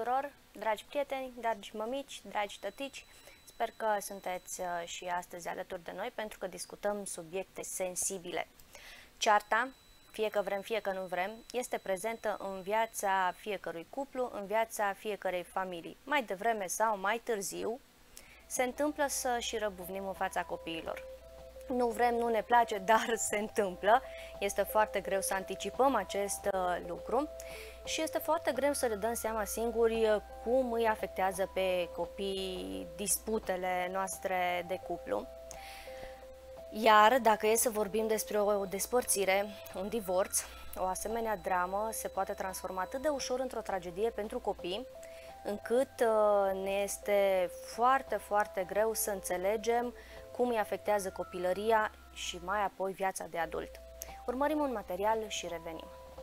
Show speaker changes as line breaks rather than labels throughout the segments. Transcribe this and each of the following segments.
tuturor, dragi prieteni, dragi mămici, dragi tătici. Sper că sunteți și astăzi alături de noi pentru că discutăm subiecte sensibile. Cearta, fie că vrem, fie că nu vrem, este prezentă în viața fiecărui cuplu, în viața fiecărei familii. Mai devreme sau mai târziu se întâmplă să și răbufnim în fața copiilor. Nu vrem, nu ne place, dar se întâmplă. Este foarte greu să anticipăm acest lucru și este foarte greu să le dăm seama singuri cum îi afectează pe copii disputele noastre de cuplu. Iar dacă e să vorbim despre o despărțire, un divorț, o asemenea dramă se poate transforma atât de ușor într-o tragedie pentru copii, încât ne este foarte greu să înțelegem cum îi afectează copilăria și mai apoi viața de adult. Urmărim un material și revenim.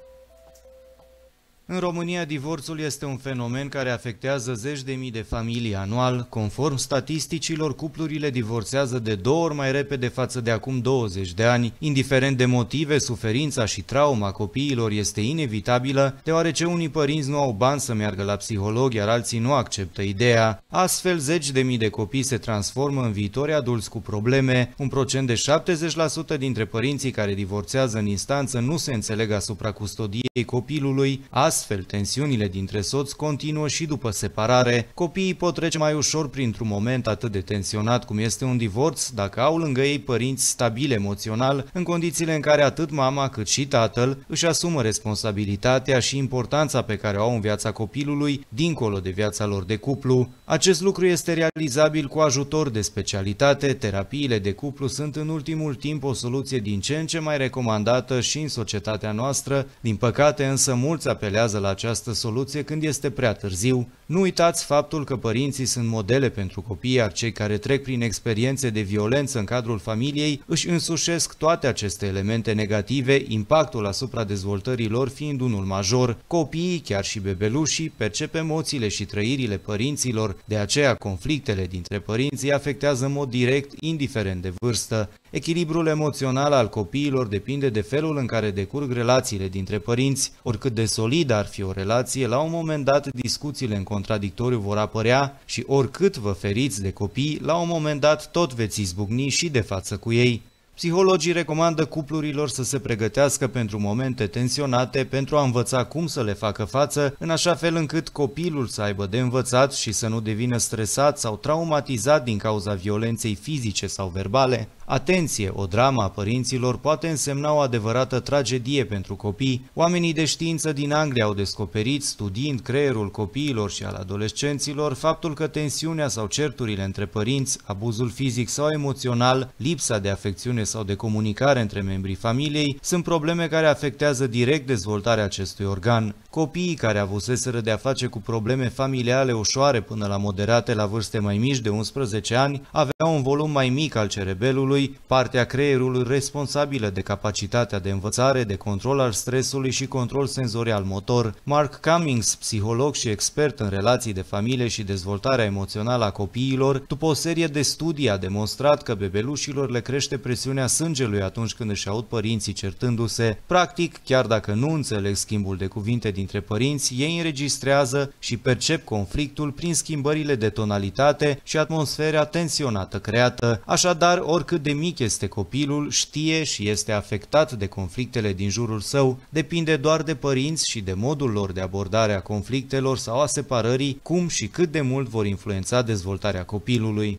În România, divorțul este un fenomen care afectează zeci de mii de familii anual. Conform statisticilor, cuplurile divorțează de 2 ori mai repede față de acum 20 de ani. Indiferent de motive, suferința și trauma copiilor este inevitabilă, deoarece unii părinți nu au bani să meargă la psiholog, iar alții nu acceptă ideea. Astfel, zeci de mii de copii se transformă în viitori adulți cu probleme. Un procent de 70% dintre părinții care divorțează în instanță nu se înțeleg asupra custodiei copilului. Astfel, tensiunile dintre soți continuă și după separare. Copiii pot trece mai ușor printr-un moment atât de tensionat cum este un divorț dacă au lângă ei părinți stabili emoțional, în condițiile în care atât mama cât și tatăl își asumă responsabilitatea și importanța pe care o au în viața copilului, dincolo de viața lor de cuplu. Acest lucru este realizabil cu ajutor de specialitate. Terapiile de cuplu sunt în ultimul timp o soluție din ce în ce mai recomandată și în societatea noastră. Din păcate, însă, mulți apelează la această soluție când este prea târziu. Nu uitați faptul că părinții sunt modele pentru copii, iar cei care trec prin experiențe de violență în cadrul familiei își însușesc toate aceste elemente negative, impactul asupra dezvoltării lor fiind unul major. Copiii, chiar și bebelușii, percep emoțiile și trăirile părinților, de aceea conflictele dintre părinți îi afectează în mod direct, indiferent de vârstă. Echilibrul emoțional al copiilor depinde de felul în care decurg relațiile dintre părinți. Oricât de solidă ar fi o relație, la un moment dat discuțiile în contradictoriu vor apărea și oricât vă feriți de copii, la un moment dat tot veți izbucni și de față cu ei. Psihologii recomandă cuplurilor să se pregătească pentru momente tensionate pentru a învăța cum să le facă față, în așa fel încât copilul să aibă de învățat și să nu devină stresat sau traumatizat din cauza violenței fizice sau verbale. Atenție, o dramă a părinților poate însemna o adevărată tragedie pentru copii. Oamenii de știință din Anglia au descoperit, studiind creierul copiilor și al adolescenților, faptul că tensiunea sau certurile între părinți, abuzul fizic sau emoțional, lipsa de afecțiune sau de comunicare între membrii familiei sunt probleme care afectează direct dezvoltarea acestui organ. Copiii care avuseseră de a face cu probleme familiale ușoare până la moderate la vârste mai mici de 11 ani aveau un volum mai mic al cerebelului, partea creierului responsabilă de capacitatea de învățare, de control al stresului și control senzorial motor. Mark Cummings, psiholog și expert în relații de familie și dezvoltarea emoțională a copiilor, după o serie de studii a demonstrat că bebelușilor le crește presiunea sângelui atunci când își aud părinții certându-se. Practic, chiar dacă nu înțeleg schimbul de cuvinte dintre părinți, ei înregistrează și percep conflictul prin schimbările de tonalitate și atmosfera tensionată creată. Așadar, oricât de mic este copilul, știe și este afectat de conflictele din jurul său. Depinde doar de părinți și de modul lor de abordare a conflictelor sau a separării, cum și cât de mult vor influența dezvoltarea copilului.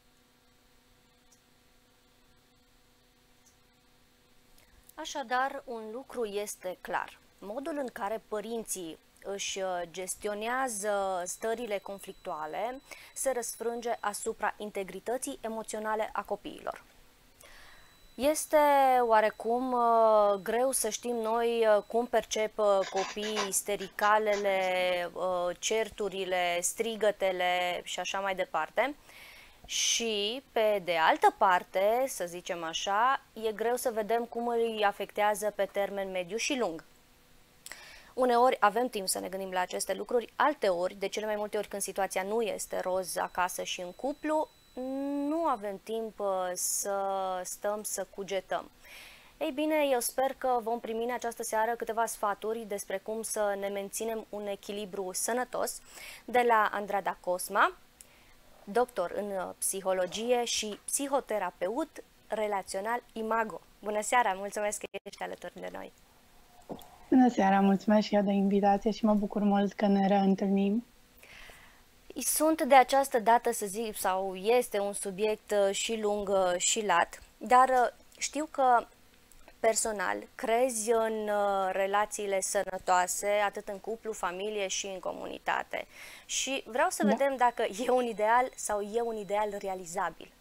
Așadar, un lucru este clar. Modul în care părinții își gestionează stările conflictuale se răsfrânge asupra integrității emoționale a copiilor. Este oarecum greu să știm noi cum percep copiii istericalele, certurile, strigătele și așa mai departe. Și, pe de altă parte, să zicem așa, e greu să vedem cum îi afectează pe termen mediu și lung. Uneori avem timp să ne gândim la aceste lucruri, alteori, de cele mai multe ori când situația nu este roz acasă și în cuplu, nu avem timp să stăm să cugetăm. Ei bine, eu sper că vom primi în această seară câteva sfaturi despre cum să ne menținem un echilibru sănătos de la Andrada Cosma, doctor în psihologie și psihoterapeut relațional Imago. Bună seara, mulțumesc că ești alături de noi!
Bună seara, mulțumesc și eu de invitație și mă bucur mult că ne reîntâlnim.
Sunt de această dată, să zic, sau este un subiect și lung și lat, dar știu că personal crezi în relațiile sănătoase, atât în cuplu, familie și în comunitate. Și vreau să vedem dacă e un ideal sau e un ideal realizabil.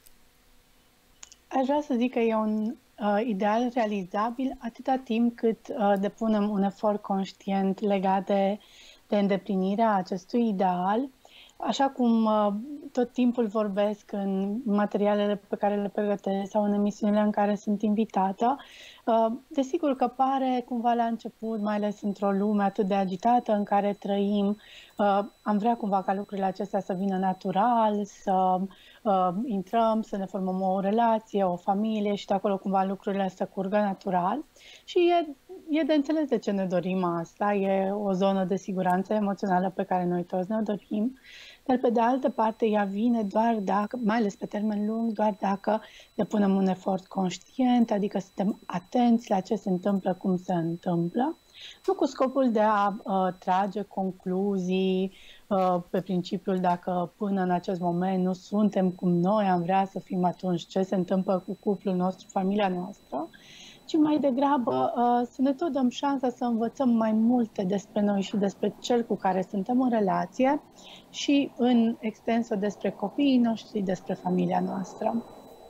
Aș vrea să zic că e un ideal realizabil atâta timp cât depunem un efort conștient legat de îndeplinirea acestui ideal. Așa cum tot timpul vorbesc în materialele pe care le pregătesc sau în emisiunile în care sunt invitată, desigur că pare cumva la început, mai ales într-o lume atât de agitată în care trăim, am vrea cumva ca lucrurile acestea să vină natural, să intrăm, să ne formăm o relație, o familie și de acolo cumva lucrurile să curgă natural. Și e de înțeles de ce ne dorim asta, e o zonă de siguranță emoțională pe care noi toți ne dorim. Dar pe de altă parte ea vine doar dacă, mai ales pe termen lung, doar dacă depunem un efort conștient, adică suntem atenți la ce se întâmplă, cum se întâmplă, nu cu scopul de a trage concluzii pe principiul dacă până în acest moment nu suntem cum noi am vrea să fim, atunci ce se întâmplă cu cuplul nostru, familia noastră, ci mai degrabă să ne tot dăm șansa să învățăm mai multe despre noi și despre cel cu care suntem în relație și în extensă despre copiii noștri, despre familia noastră.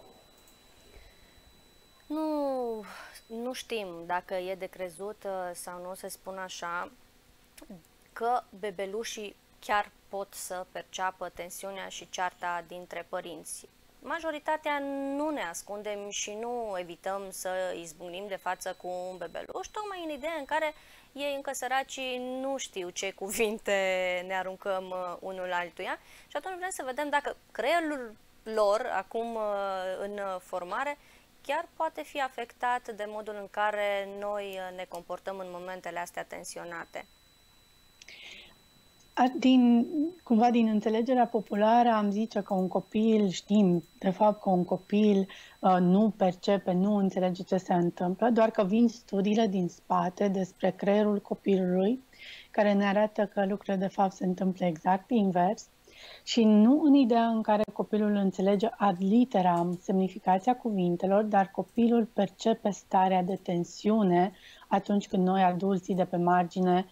Nu știm dacă e de crezut sau nu se spun așa că bebelușii chiar pot să perceapă tensiunea și cearta dintre părinți. Majoritatea nu ne ascundem și nu evităm să izbucnim de față cu un bebeluș, tocmai în ideea în care ei încă săracii nu știu ce cuvinte ne aruncăm unul altuia și atunci vrem să vedem dacă creierul lor, acum în formare, chiar poate fi afectat de modul în care noi ne comportăm în momentele astea tensionate.
Cumva din înțelegerea populară am zice că un copil, știm de fapt că un copil nu percepe, nu înțelege ce se întâmplă, doar că vin studiile din spate despre creierul copilului care ne arată că lucrurile de fapt se întâmplă exact invers și nu în ideea în care copilul înțelege ad literam semnificația cuvintelor, dar copilul percepe starea de tensiune atunci când noi, adulții de pe margine,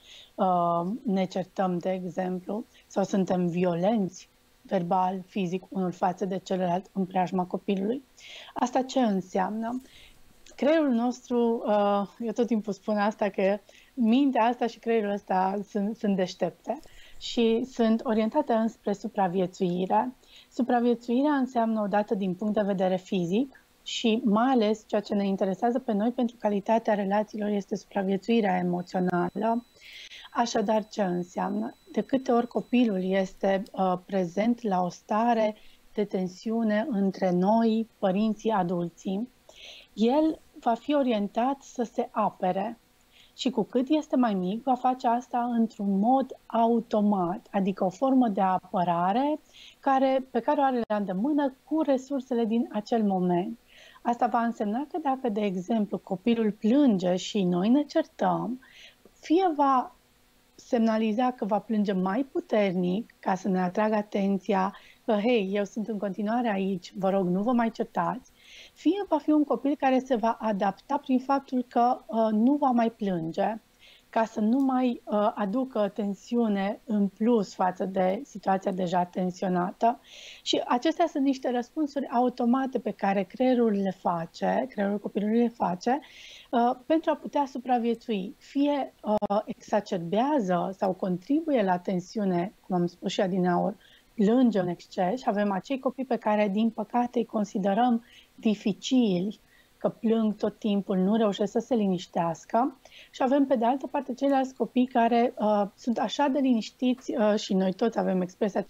ne certăm, de exemplu, sau suntem violenți verbal, fizic, unul față de celălalt în preajma copilului. Asta ce înseamnă? Creierul nostru, eu tot timpul spun asta, că mintea asta și creierul ăsta sunt deștepte și sunt orientate înspre supraviețuire. Supraviețuirea înseamnă odată din punct de vedere fizic și mai ales ceea ce ne interesează pe noi pentru calitatea relațiilor este supraviețuirea emoțională. Așadar, ce înseamnă? De câte ori copilul este prezent la o stare de tensiune între noi, părinții, adulții, el va fi orientat să se apere. Și cu cât este mai mic, va face asta într-un mod automat, adică o formă de apărare pe care o are la îndemână cu resursele din acel moment. Asta va însemna că dacă, de exemplu, copilul plânge și noi ne certăm, fie va semnaliza că va plânge mai puternic ca să ne atragă atenția că, hei, eu sunt în continuare aici, vă rog, nu vă mai certați, fie va fi un copil care se va adapta prin faptul că nu va mai plânge, ca să nu mai aducă tensiune în plus față de situația deja tensionată. Și acestea sunt niște răspunsuri automate pe care creierul copilului le face pentru a putea supraviețui. Fie exacerbează sau contribuie la tensiune, cum am spus și adineauri, plânge în exces și avem acei copii pe care, din păcate, îi considerăm dificili, că plâng tot timpul, nu reușesc să se liniștească și avem pe de altă parte ceilalți copii care sunt așa de liniștiți și noi toți avem expresia aceea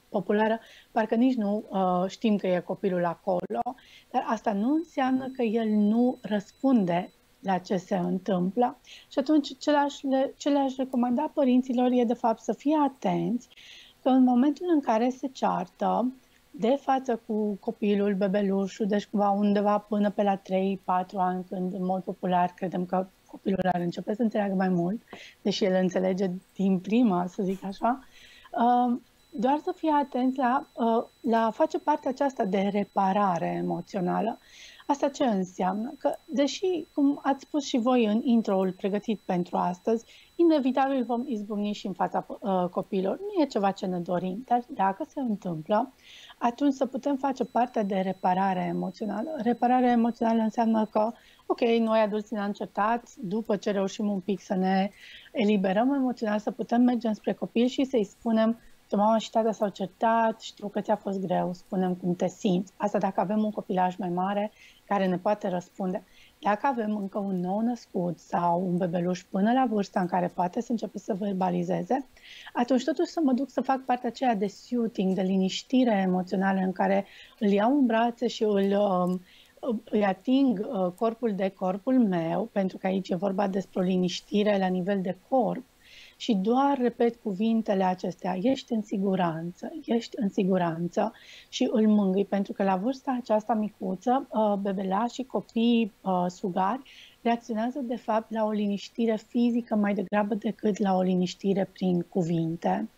populară, parcă nici nu știm că e copilul acolo, dar asta nu înseamnă că el nu răspunde la ce se întâmplă. Și atunci ce le-aș recomanda părinților e de fapt să fie atenți că în momentul în care se ceartă de față cu copilul, bebelușul, deci cumva undeva până pe la 3-4 ani, când în mod popular credem că copilul ar începe să înțeleagă mai mult, deși el înțelege din prima, să zic așa, doar să fie atenți la a face partea aceasta de reparare emoțională. Asta ce înseamnă? Că, deși, cum ați spus și voi în intro-ul pregătit pentru astăzi, inevitabil vom izbucni și în fața copiilor. Nu e ceva ce ne dorim, dar dacă se întâmplă, atunci să putem face partea de reparare emoțională. Repararea emoțională înseamnă că, ok, noi adulții ne-am certat, după ce reușim un pic să ne eliberăm emoțional, să putem merge spre copil și să-i spunem: mama și tata s-au certat, știu că ți-a fost greu, spune-mi cum te simți. Asta dacă avem un copilaj mai mare care ne poate răspunde. Dacă avem încă un nou născut sau un bebeluș până la vârsta în care poate să începe să verbalizeze, atunci totuși să mă duc să fac partea aceea de soothing, de liniștire emoțională, în care îl iau în brațe și îi ating corpul de corpul meu, pentru că aici e vorba despre o liniștire la nivel de corp, și doar repet cuvintele acestea: ești în siguranță, și îl mângâi, pentru că la vârsta aceasta micuță, bebelașii, copii sugari reacționează de fapt la o liniștire fizică mai degrabă decât la o liniștire prin cuvinte.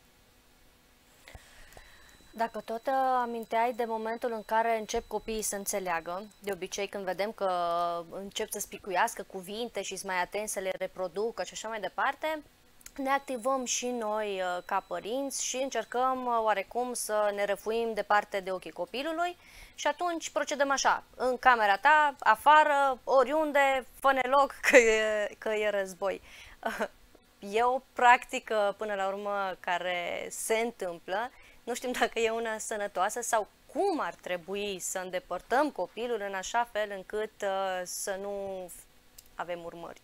Dacă tot aminteai de momentul în care încep copiii să înțeleagă, de obicei când vedem că încep să spicuiască cuvinte și sunt mai atenți să le reproducă și așa mai departe, ne activăm și noi ca părinți și încercăm oarecum să ne refuim departe de ochii copilului și atunci procedăm așa: în camera ta, afară, oriunde, fă-ne loc că e război. E o practică până la urmă care se întâmplă. Nu știm dacă e una sănătoasă sau cum ar trebui să îndepărtăm copilul în așa fel încât să nu avem urmări.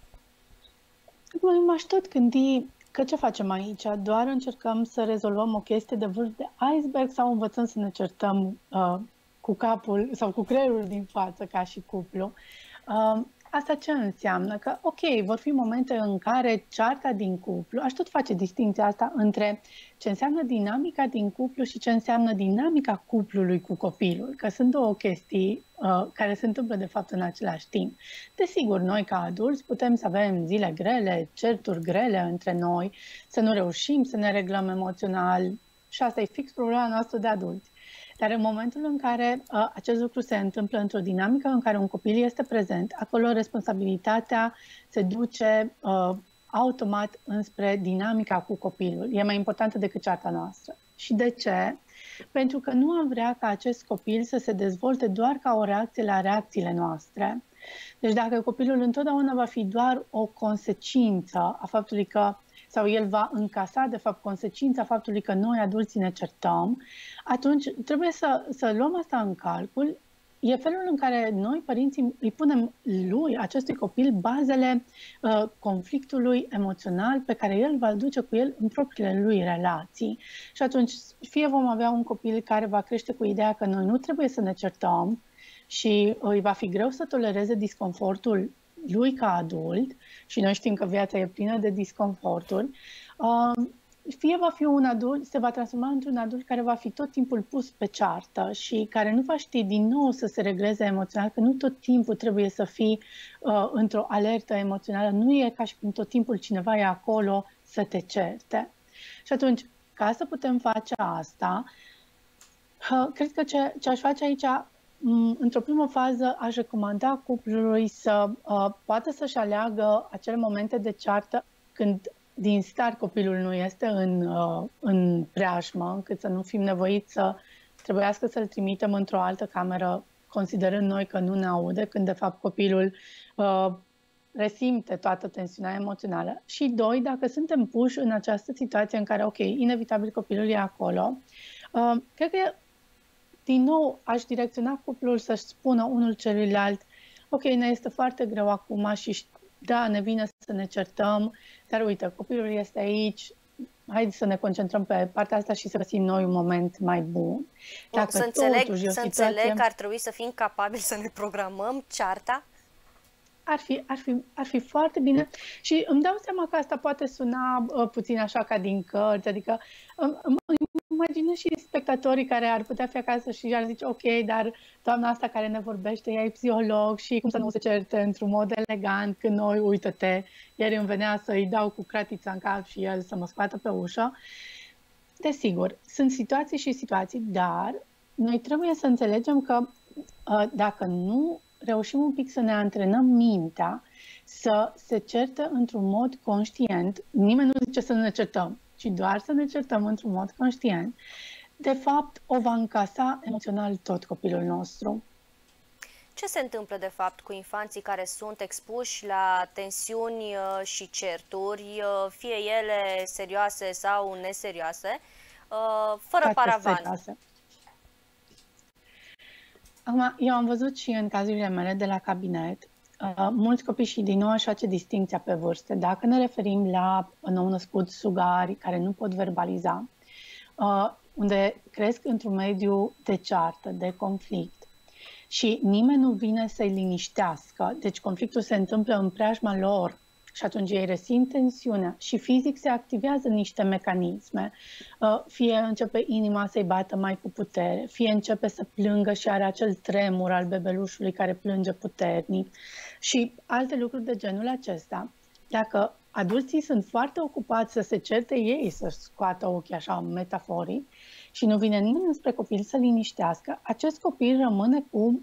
M-aș tot gândi că ce facem aici? Doar încercăm să rezolvăm o chestie de vârf de iceberg sau învățăm să ne certăm cu capul sau cu creierul din față ca și cuplu? Asta ce înseamnă? Că, ok, vor fi momente în care cearta din cuplu, aș tot face distinția asta între ce înseamnă dinamica din cuplu și ce înseamnă dinamica cuplului cu copilul, că sunt două chestii care se întâmplă de fapt în același timp. Desigur, noi ca adulți putem să avem zile grele, certuri grele între noi, să nu reușim să ne reglăm emoțional, și asta e fix problema noastră de adulți. Dar în momentul în care acest lucru se întâmplă într-o dinamică în care un copil este prezent, acolo responsabilitatea se duce automat înspre dinamica cu copilul. E mai importantă decât cearta noastră. Și de ce? Pentru că nu am vrea ca acest copil să se dezvolte doar ca o reacție la reacțiile noastre. Deci dacă copilul întotdeauna va fi doar o consecință a faptului că, sau el va încasa, de fapt, consecința faptului că noi, adulții, ne certăm, atunci trebuie să luăm asta în calcul. E felul în care noi, părinții, îi punem acestui copil, bazele conflictului emoțional pe care el va duce cu el în propriile lui relații. Și atunci, fie vom avea un copil care va crește cu ideea că noi nu trebuie să ne certăm și îi va fi greu să tolereze disconfortul lui ca adult, și noi știm că viața e plină de disconforturi, fie va fi un adult, se va transforma într-un adult care va fi tot timpul pus pe ceartă și care nu va ști din nou să se regleze emoțional, că nu tot timpul trebuie să fii într-o alertă emoțională, nu e ca și cum tot timpul cineva e acolo să te certe. Și atunci, ca să putem face asta, cred că ce aș face aici, într-o primă fază, aș recomanda cuplului să poată să-și aleagă acele momente de ceartă când din start copilul nu este în preajmă, încât să nu fim nevoiți să trebuiască să-l trimitem într-o altă cameră, considerând noi că nu ne aude, când de fapt copilul resimte toată tensiunea emoțională. Și doi, dacă suntem puși în această situație în care, ok, inevitabil copilul e acolo, cred că din nou aș direcționa cuplul să-și spună unul celuilalt: ok, ne este foarte greu acum și da, ne vine să ne certăm, dar uite, copilul este aici, hai să ne concentrăm pe partea asta și să găsim noi un moment mai bun. Dacă
să înțeleg că ar trebui să fim capabili să ne programăm cearta?
Ar fi foarte bine și îmi dau seama că asta poate suna puțin așa ca din cărți, adică imaginez și spectatorii care ar putea fi acasă și ar zice ok, dar doamna asta care ne vorbește, ea e psiholog și cum să nu se certe într-un mod elegant când noi, uită-te, ieri îmi venea să-i dau cu cratița în cap și el să mă scoată pe ușă. Desigur, sunt situații și situații, dar noi trebuie să înțelegem că dacă nu reușim un pic să ne antrenăm mintea să se certe într-un mod conștient, nimeni nu zice să ne certăm, ci doar să ne certăm într-un mod conștient, de fapt o va încasa emoțional tot copilul nostru.
Ce se întâmplă de fapt cu infanții care sunt expuși la tensiuni și certuri, fie ele serioase sau neserioase, fără paravan? Serioase.
Acum, eu am văzut și în cazurile mele de la cabinet, mulți copii și din nou aș face distinția pe vârste. Dacă ne referim la nou-născuți sugari care nu pot verbaliza, unde cresc într-un mediu de ceartă, de conflict și nimeni nu vine să-i liniștească, deci conflictul se întâmplă în preajma lor și atunci ei resimt tensiunea și fizic se activează niște mecanisme. Fie începe inima să-i bată mai cu putere, fie începe să plângă și are acel tremur al bebelușului care plânge puternic și alte lucruri de genul acesta. Dacă adulții sunt foarte ocupați să se certe ei, să scoată ochii așa metaforic și nu vine nimeni înspre copil să liniștească, acest copil rămâne cu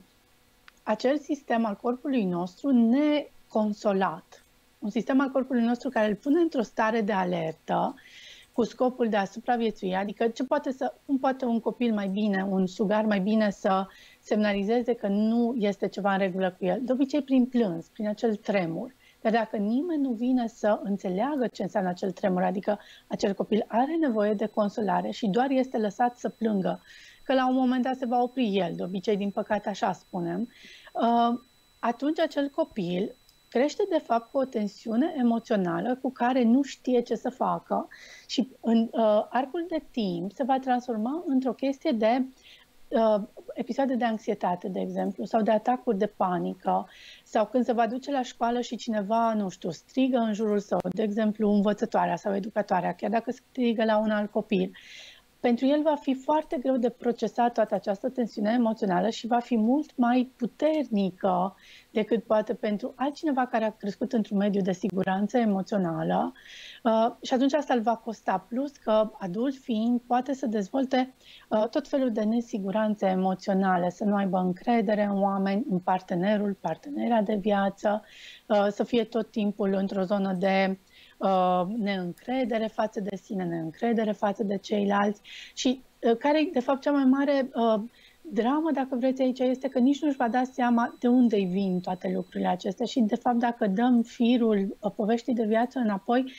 acel sistem al corpului nostru neconsolat. Un sistem al corpului nostru care îl pune într-o stare de alertă cu scopul de a supraviețui. Adică cum poate un copil mai bine, un sugar mai bine să semnalizeze că nu este ceva în regulă cu el? De obicei prin plâns, prin acel tremur. Dar dacă nimeni nu vine să înțeleagă ce înseamnă acel tremur, adică acel copil are nevoie de consolare și doar este lăsat să plângă, că la un moment dat se va opri el, de obicei, din păcate așa spunem, atunci acel copil crește de fapt cu o tensiune emoțională cu care nu știe ce să facă și în arcul de timp se va transforma într-o chestie de episoade de anxietate, de exemplu, sau de atacuri de panică, sau când se va duce la școală și cineva, nu știu, strigă în jurul său, de exemplu, învățătoarea sau educatoarea, chiar dacă strigă la un alt copil. Pentru el va fi foarte greu de procesat toată această tensiune emoțională și va fi mult mai puternică decât poate pentru altcineva care a crescut într-un mediu de siguranță emoțională. Și atunci asta îl va costa. Plus că, adult fiind, poate să dezvolte tot felul de nesiguranțe emoționale, să nu aibă încredere în oameni, în partenera de viață, să fie tot timpul într-o zonă de neîncredere față de sine, neîncredere față de ceilalți și care de fapt cea mai mare dramă, dacă vreți aici, este că nici nu își va da seama de unde vin toate lucrurile acestea și de fapt dacă dăm firul poveștii de viață înapoi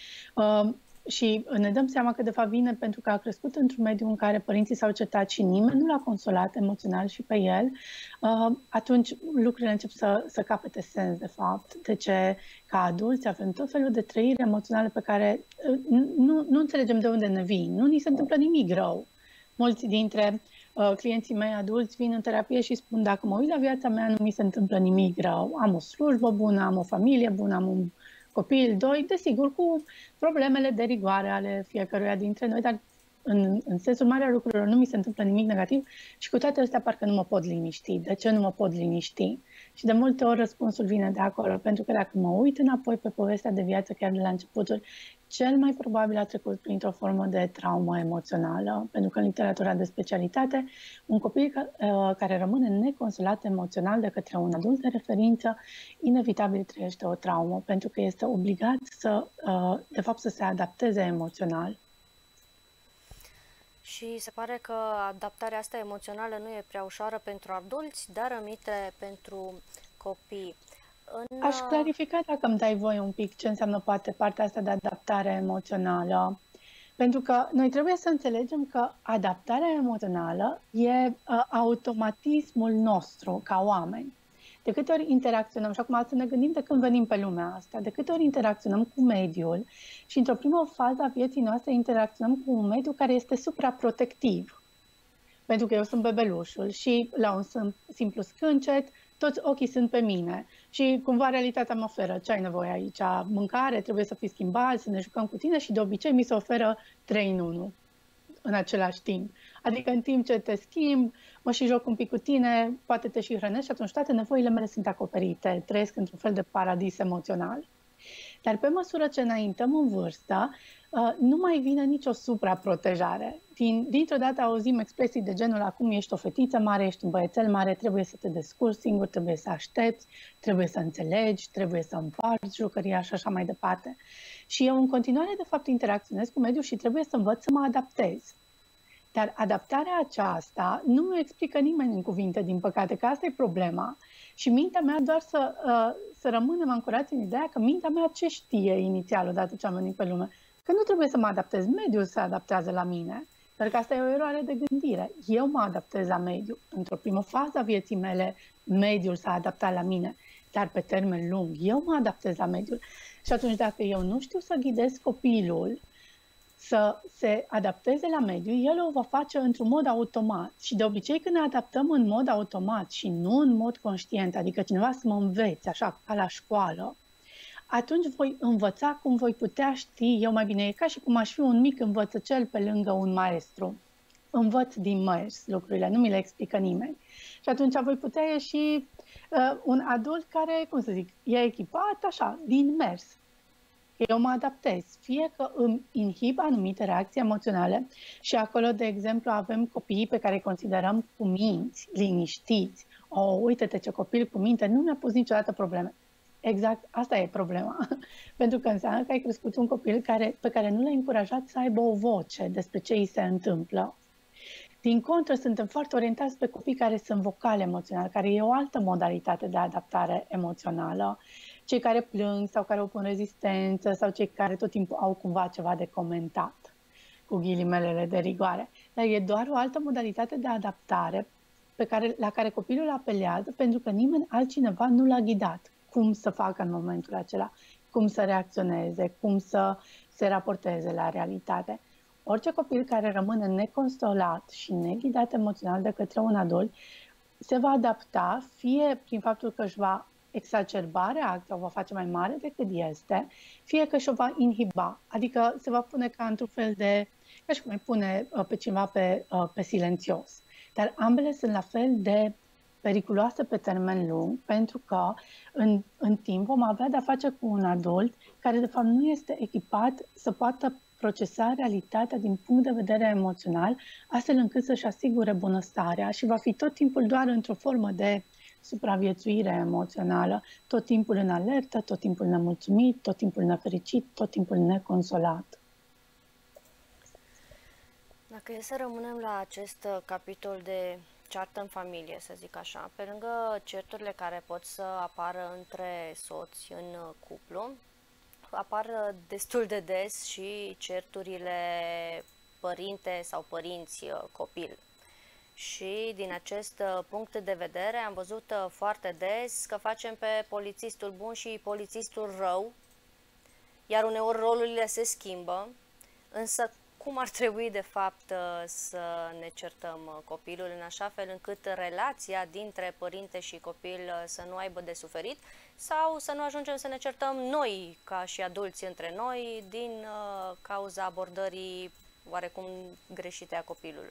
și ne dăm seama că de fapt vine pentru că a crescut într-un mediu în care părinții s-au certat și nimeni nu l-a consolat emoțional și pe el, atunci lucrurile încep să capete sens de fapt. De ce ca adulți avem tot felul de trăiri emoționale pe care nu înțelegem de unde ne vin. Nu ni se întâmplă nimic rău. Mulți dintre clienții mei adulți vin în terapie și spun dacă mă uit la viața mea nu mi se întâmplă nimic rău. Am o slujbă bună, am o familie bună, am un copil, doi, desigur, cu problemele de rigoare ale fiecăruia dintre noi, dar în sensul mare al lucrurilor nu mi se întâmplă nimic negativ și cu toate astea parcă nu mă pot liniști. De ce nu mă pot liniști? Și de multe ori răspunsul vine de acolo, pentru că dacă mă uit înapoi pe povestea de viață chiar de la începutul, cel mai probabil a trecut printr-o formă de traumă emoțională, pentru că în literatura de specialitate, un copil care rămâne neconsolat emoțional de către un adult de referință, inevitabil trăiește o traumă, pentru că este obligat de fapt, să se adapteze emoțional.
Și se pare că adaptarea asta emoțională nu e prea ușoară pentru adulți, dar rămite pentru copii.
Aș clarifica, dacă îmi dai voie un pic, ce înseamnă poate partea asta de adaptare emoțională. Pentru că noi trebuie să înțelegem că adaptarea emoțională e automatismul nostru ca oameni. De câte ori interacționăm, și acum să ne gândim de când venim pe lumea asta, de câte ori interacționăm cu mediul și într-o primă fază a vieții noastre interacționăm cu un mediu care este supraprotectiv. Pentru că eu sunt bebelușul și la un simplu scâncet, toți ochii sunt pe mine și cumva realitatea mă oferă ce ai nevoie aici, mâncare, trebuie să fii schimbat, să ne jucăm cu tine și de obicei mi se oferă 3 în 1 în același timp. Adică în timp ce te schimb, mă și joc un pic cu tine, poate te și hrănesc și atunci toate nevoile mele sunt acoperite, trăiesc într-un fel de paradis emoțional. Dar pe măsură ce înaintăm în vârstă, nu mai vine nicio supraprotejare. Dintr-o dată auzim expresii de genul: acum ești o fetiță mare, ești un băiețel mare, trebuie să te descurci singur, trebuie să aștepți, trebuie să înțelegi, trebuie să împarți jucăria și așa mai departe. Și eu în continuare, de fapt, interacționez cu mediul și trebuie să învăț să mă adaptez. Dar adaptarea aceasta nu mi explică nimeni în cuvinte, din păcate, că asta e problema. Și mintea mea doar să rămânem ancorați în ideea că mintea mea ce știe inițial odată ce am venit pe lume? Că nu trebuie să mă adaptez, mediul se adaptează la mine. Pentru că asta e o eroare de gândire. Eu mă adaptez la mediu. Într-o primă fază a vieții mele, mediul s-a adaptat la mine. Dar pe termen lung, eu mă adaptez la mediul. Și atunci, dacă eu nu știu să ghidez copilul să se adapteze la mediu, el o va face într-un mod automat. Și de obicei când ne adaptăm în mod automat și nu în mod conștient, adică cineva să mă învețe, așa, ca la școală, atunci voi învăța cum voi putea ști eu mai bine. E ca și cum aș fi un mic învățăcel pe lângă un maestru. Învăț din mers lucrurile, nu mi le explică nimeni. Și atunci voi putea ieși un adult care, cum să zic, e echipat așa, din mers. Eu mă adaptez, fie că îmi inhib anumite reacții emoționale și acolo, de exemplu, avem copiii pe care îi considerăm cuminți, liniștiți. Uite-te ce copil cu minte, nu mi-a pus niciodată probleme. Exact, asta e problema. Pentru că înseamnă că ai crescut un copil pe care nu l-ai încurajat să aibă o voce despre ce îi se întâmplă. Din contră, suntem foarte orientați pe copii care sunt vocali emoționali, care e o altă modalitate de adaptare emoțională. Cei care plâng sau care opun rezistență sau cei care tot timpul au cumva ceva de comentat, cu ghilimelele de rigoare. Dar e doar o altă modalitate de adaptare la care copilul apelează pentru că nimeni altcineva nu l-a ghidat cum să facă în momentul acela, cum să reacționeze, cum să se raporteze la realitate. Orice copil care rămâne neconsolat și neghidat emoțional de către un adult se va adapta fie prin faptul că își va exacerba reacția, o va face mai mare decât este, fie că și-o va inhiba, adică se va pune ca într-un fel de, ca și cum mai pune pe cineva pe silențios. Dar ambele sunt la fel de periculoase pe termen lung, pentru că în timp vom avea de-a face cu un adult care de fapt nu este echipat să poată procesa realitatea din punct de vedere emoțional, astfel încât să-și asigure bunăstarea și va fi tot timpul doar într-o formă de supraviețuire emoțională, tot timpul în alertă, tot timpul nemulțumit, tot timpul nefericit, tot timpul neconsolat.
Dacă e să rămânem la acest capitol de ceartă în familie, să zic așa, pe lângă certurile care pot să apară între soți în cuplu, apar destul de des și certurile părinte sau părinți-copil. Și din acest punct de vedere am văzut foarte des că facem pe polițistul bun și polițistul rău, iar uneori rolurile se schimbă, însă cum ar trebui de fapt să ne certăm copilul în așa fel încât relația dintre părinte și copil să nu aibă de suferit sau să nu ajungem să ne certăm noi ca și adulți între noi din cauza abordării oarecum greșite a copilului?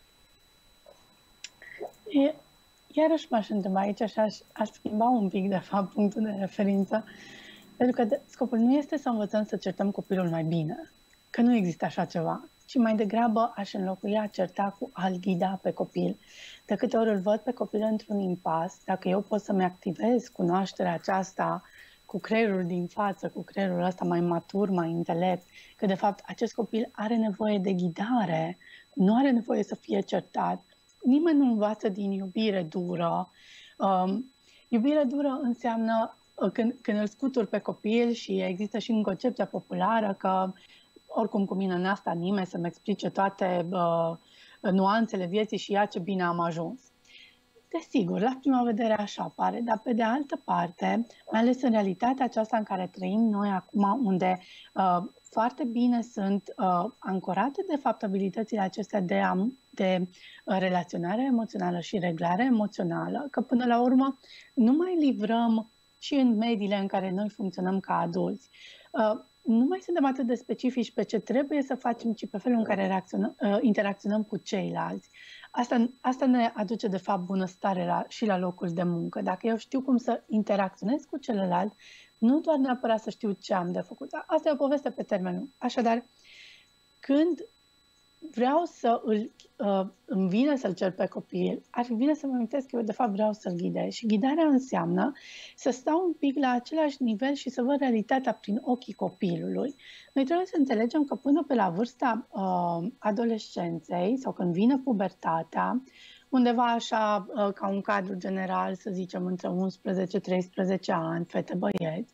Iarăși m-aș întreba aici și aș schimba un pic, de fapt, punctul de referință. Pentru că scopul nu este să învățăm să certăm copilul mai bine, că nu există așa ceva, ci mai degrabă aș înlocui a certa cu a-l ghida pe copil. De câte ori îl văd pe copil într-un impas, dacă eu pot să-mi activez cunoașterea aceasta cu creierul din față, cu creierul ăsta mai matur, mai intelect, că de fapt acest copil are nevoie de ghidare, nu are nevoie să fie certat. Nimeni nu învață din iubire dură. Iubire dură înseamnă când îl scuturi pe copil și există și în concepția populară că oricum cu mine n-a stat nimeni să-mi explice toate nuanțele vieții și ia ce bine am ajuns. Desigur, la prima vedere așa pare, dar pe de altă parte, mai ales în realitatea aceasta în care trăim noi acum, unde foarte bine sunt ancorate de fapt abilitățile acestea de relaționare emoțională și reglare emoțională, că până la urmă nu mai livrăm și în mediile în care noi funcționăm ca adulți. Nu mai suntem atât de specifici pe ce trebuie să facem, ci pe felul în care interacționăm cu ceilalți. Asta ne aduce, de fapt, bunăstare și la locul de muncă. Dacă eu știu cum să interacționez cu celălalt, nu doar neapărat să știu ce am de făcut. Asta e o poveste pe termen lung. Așadar, când vreau să îmi vine să-l cer pe copil, ar fi bine să mă amintesc că eu de fapt vreau să-l ghidez. Și ghidarea înseamnă să stau un pic la același nivel și să văd realitatea prin ochii copilului. Noi trebuie să înțelegem că până pe la vârsta adolescenței sau când vine pubertatea, undeva așa ca un cadru general, să zicem între 11-13 ani, fete, băieți,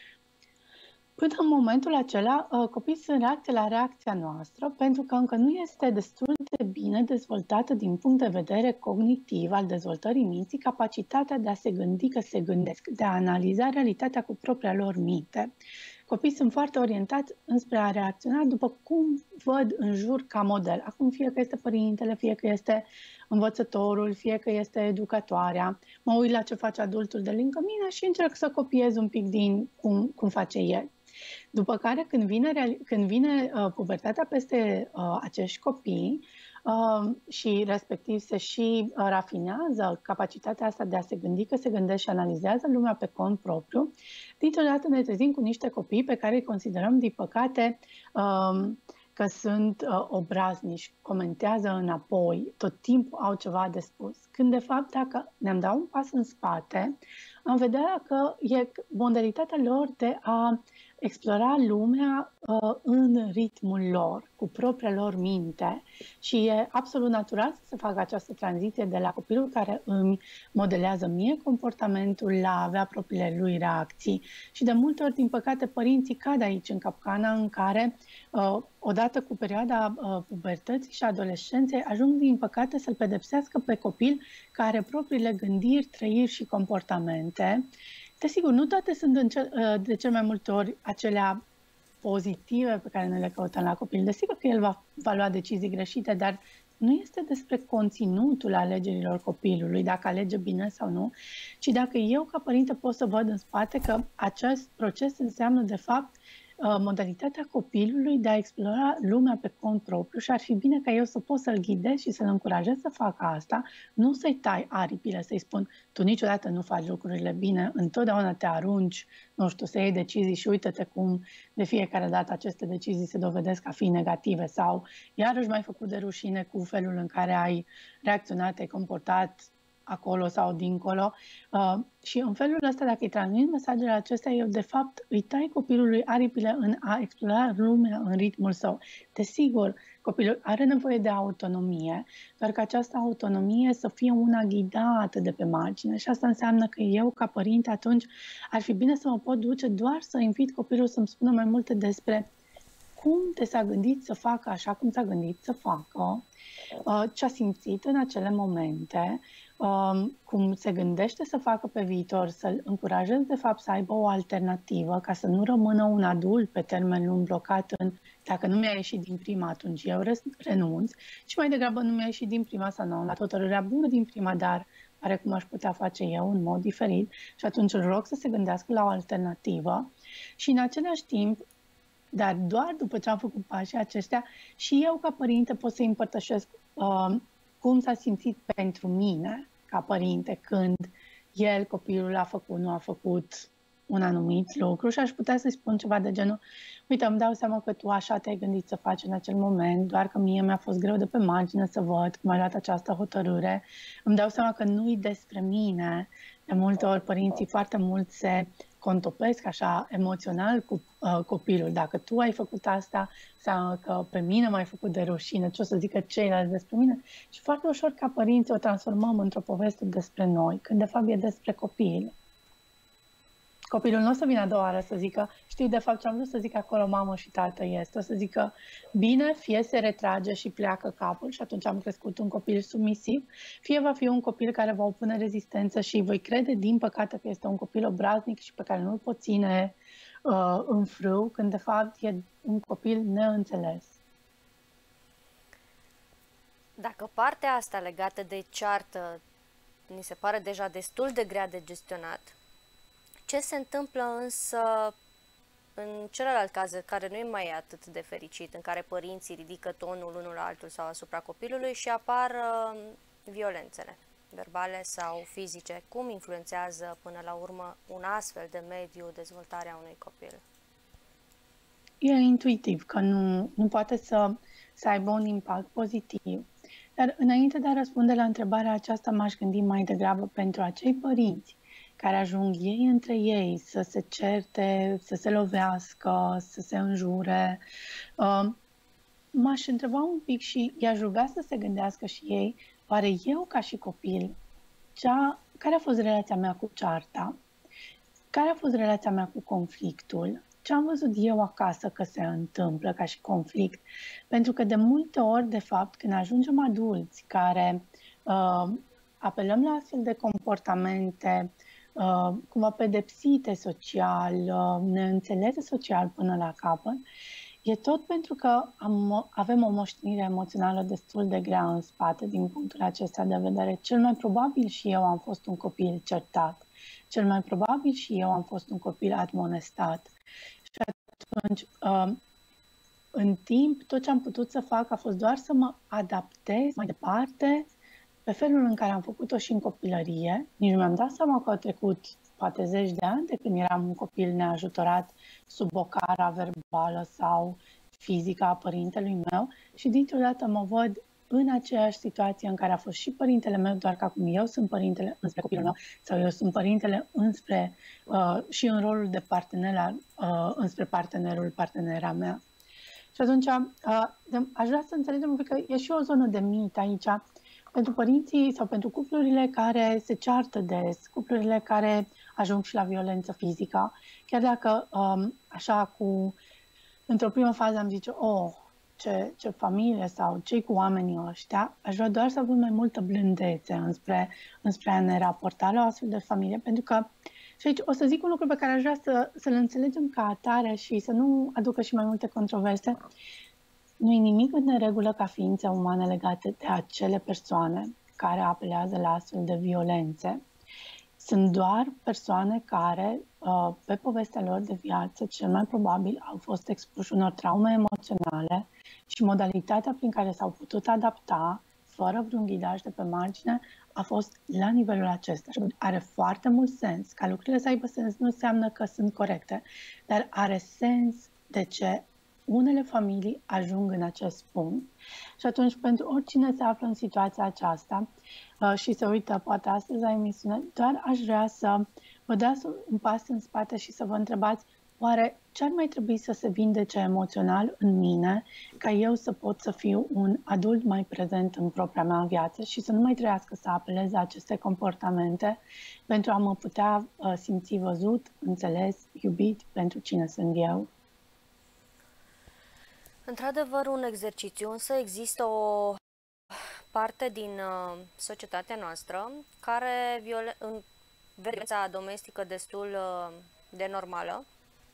până în momentul acela, copiii sunt reacție la reacția noastră, pentru că încă nu este destul de bine dezvoltată din punct de vedere cognitiv al dezvoltării minții capacitatea de a se gândi că se gândesc, de a analiza realitatea cu propria lor minte. Copiii sunt foarte orientați înspre a reacționa după cum văd în jur ca model. Acum fie că este părintele, fie că este învățătorul, fie că este educatoarea. Mă uit la ce face adultul de lângă mine și încerc să copiez un pic din cum face el. După care, când vine pubertatea peste acești copii și respectiv se și rafinează capacitatea asta de a se gândi că se gândește și analizează lumea pe cont propriu, dintr-o dată ne trezim cu niște copii pe care îi considerăm, din păcate, că sunt obraznici, comentează înapoi, tot timpul au ceva de spus. Când, de fapt, dacă ne-am dat un pas în spate, am vedea că e modalitatea lor de a explora lumea în ritmul lor, cu propria lor minte. Și e absolut natural să se facă această tranziție de la copilul care îmi modelează mie comportamentul la a avea propriile lui reacții. Și de multe ori, din păcate, părinții cad aici în capcana în care, odată cu perioada pubertății și adolescenței, ajung, din păcate, să-l pedepsească pe copil care are propriile gândiri, trăiri și comportamente. Desigur, nu toate sunt de cel mai multe ori acelea pozitive pe care noi le căutăm la copil. Desigur că el va lua decizii greșite, dar nu este despre conținutul alegerilor copilului, dacă alege bine sau nu, ci dacă eu ca părinte pot să văd în spate că acest proces înseamnă de fapt modalitatea copilului de a explora lumea pe cont propriu și ar fi bine ca eu să pot să-l ghidez și să-l încurajez să facă asta, nu să-i tai aripile, să-i spun, tu niciodată nu faci lucrurile bine, întotdeauna te arunci, nu știu, să iei decizii și uite-te cum de fiecare dată aceste decizii se dovedesc a fi negative sau iarăși m-ai făcut de rușine cu felul în care ai reacționat, ai comportat acolo sau dincolo. Și în felul ăsta, dacă îi transmit mesajele acestea, eu de fapt îi tai copilului aripile în a explora lumea în ritmul său. Desigur, copilul are nevoie de autonomie, doar că această autonomie să fie una ghidată de pe margine. Și asta înseamnă că eu, ca părinte, atunci ar fi bine să mă pot duce doar să invit copilul să-mi spună mai multe despre cum s-a gândit să facă așa cum s-a gândit să facă, ce a simțit în acele momente, cum se gândește să facă pe viitor, să-l încurajez de fapt să aibă o alternativă, ca să nu rămână un adult pe termen lung blocat în dacă nu mi-a ieșit din prima, atunci eu renunț, și mai degrabă nu mi-a ieșit din prima să nu am luat hotărârea bună din prima, dar pare cum aș putea face eu în mod diferit și atunci îl rog să se gândească la o alternativă și în același timp, dar doar după ce am făcut pașii aceștia, și eu ca părinte pot să-i împărtășesc cum s-a simțit pentru mine ca părinte când el, copilul, a făcut, nu a făcut un anumit lucru și aș putea să-i spun ceva de genul: uite, îmi dau seama că tu așa te-ai gândit să faci în acel moment, doar că mie mi-a fost greu de pe margine să văd cum ai luat această hotărâre. Îmi dau seama că nu-i despre mine. De multe ori părinții foarte mult se contopesc așa emoțional cu copilul. Dacă tu ai făcut asta, înseamnă că pe mine m-ai făcut de rușine, ce o să zică ceilalți despre mine? Și foarte ușor ca părinți o transformăm într-o poveste despre noi, când de fapt e despre copil. copilul nu o să vină a doua oară să zică, știi, de fapt ce am vrut să zic acolo, mamă și tată este, o să zică, bine, fie se retrage și pleacă capul și atunci am crescut un copil submisiv, fie va fi un copil care va opune rezistență și voi crede, din păcate, că este un copil obraznic și pe care nu-l pot ține în frâu, când de fapt e un copil neînțeles.
Dacă partea asta legată de ceartă ni se pare deja destul de grea de gestionat, ce se întâmplă însă în celălalt caz, care nu e mai atât de fericit, în care părinții ridică tonul unul la altul sau asupra copilului și apar violențele verbale sau fizice? Cum influențează până la urmă un astfel de mediu dezvoltarea unui copil?
E intuitiv că nu poate să aibă un impact pozitiv. Dar înainte de a răspunde la întrebarea aceasta, m-aș gândi mai degrabă pentru acei părinți care ajung ei între ei să se certe, să se lovească, să se înjure. M-aș întreba un pic și i-aș ruga să se gândească și ei, oare eu ca și copil, care a fost relația mea cu cearta? Care a fost relația mea cu conflictul? Ce am văzut eu acasă că se întâmplă ca și conflict? Pentru că de multe ori, de fapt, când ajungem adulți care apelăm la astfel de comportamente cumva pedepsite social, neînțelese social până la capăt, e tot pentru că avem o moștenire emoțională destul de grea în spate din punctul acesta de vedere. Cel mai probabil și eu am fost un copil certat. Cel mai probabil și eu am fost un copil admonestat. Și atunci, în timp, tot ce am putut să fac a fost doar să mă adaptez mai departe pe felul în care am făcut-o și în copilărie. Nici nu mi-am dat seama că au trecut poate 10 de ani de când eram un copil neajutorat sub o cara verbală sau fizică a părintelui meu și dintr-o dată mă văd în aceeași situație în care a fost și părintele meu, doar că acum eu sunt părintele înspre copilul meu sau eu sunt părintele și în rolul de partener înspre partenera mea. Și atunci aș vrea să înțelegem un pic că e și o zonă de mit aici pentru părinții sau pentru cuplurile care se ceartă des, cuplurile care ajung și la violență fizică, chiar dacă așa într-o primă fază am zice, ce familie sau ce cu oamenii ăștia, aș vrea doar să avem mai multă blândețe înspre a ne raporta la o astfel de familie, pentru că și aici o să zic un lucru pe care aș vrea să-l înțelegem ca atare și să nu aducă și mai multe controverse. Nu e nimic în neregulă ca ființe umane legate de acele persoane care apelează la astfel de violențe. Sunt doar persoane care, pe povestea lor de viață, cel mai probabil au fost expuși unor traume emoționale și modalitatea prin care s-au putut adapta, fără vreun ghidaj de pe margine, a fost la nivelul acesta. Și are foarte mult sens. Ca lucrurile să aibă sens nu înseamnă că sunt corecte, dar are sens de ce unele familii ajung în acest punct. Și atunci, pentru oricine se află în situația aceasta și se uită poate astăzi la emisiune, doar aș vrea să vă dați un pas în spate și să vă întrebați oare ce ar mai trebui să se vindece emoțional în mine ca eu să pot să fiu un adult mai prezent în propria mea viață și să nu mai trebuiască să apelez la aceste comportamente pentru a mă putea simți văzut, înțeles, iubit pentru cine sunt eu.
Într-adevăr, un exercițiu, însă există o parte din societatea noastră care vede violența domestică destul de normală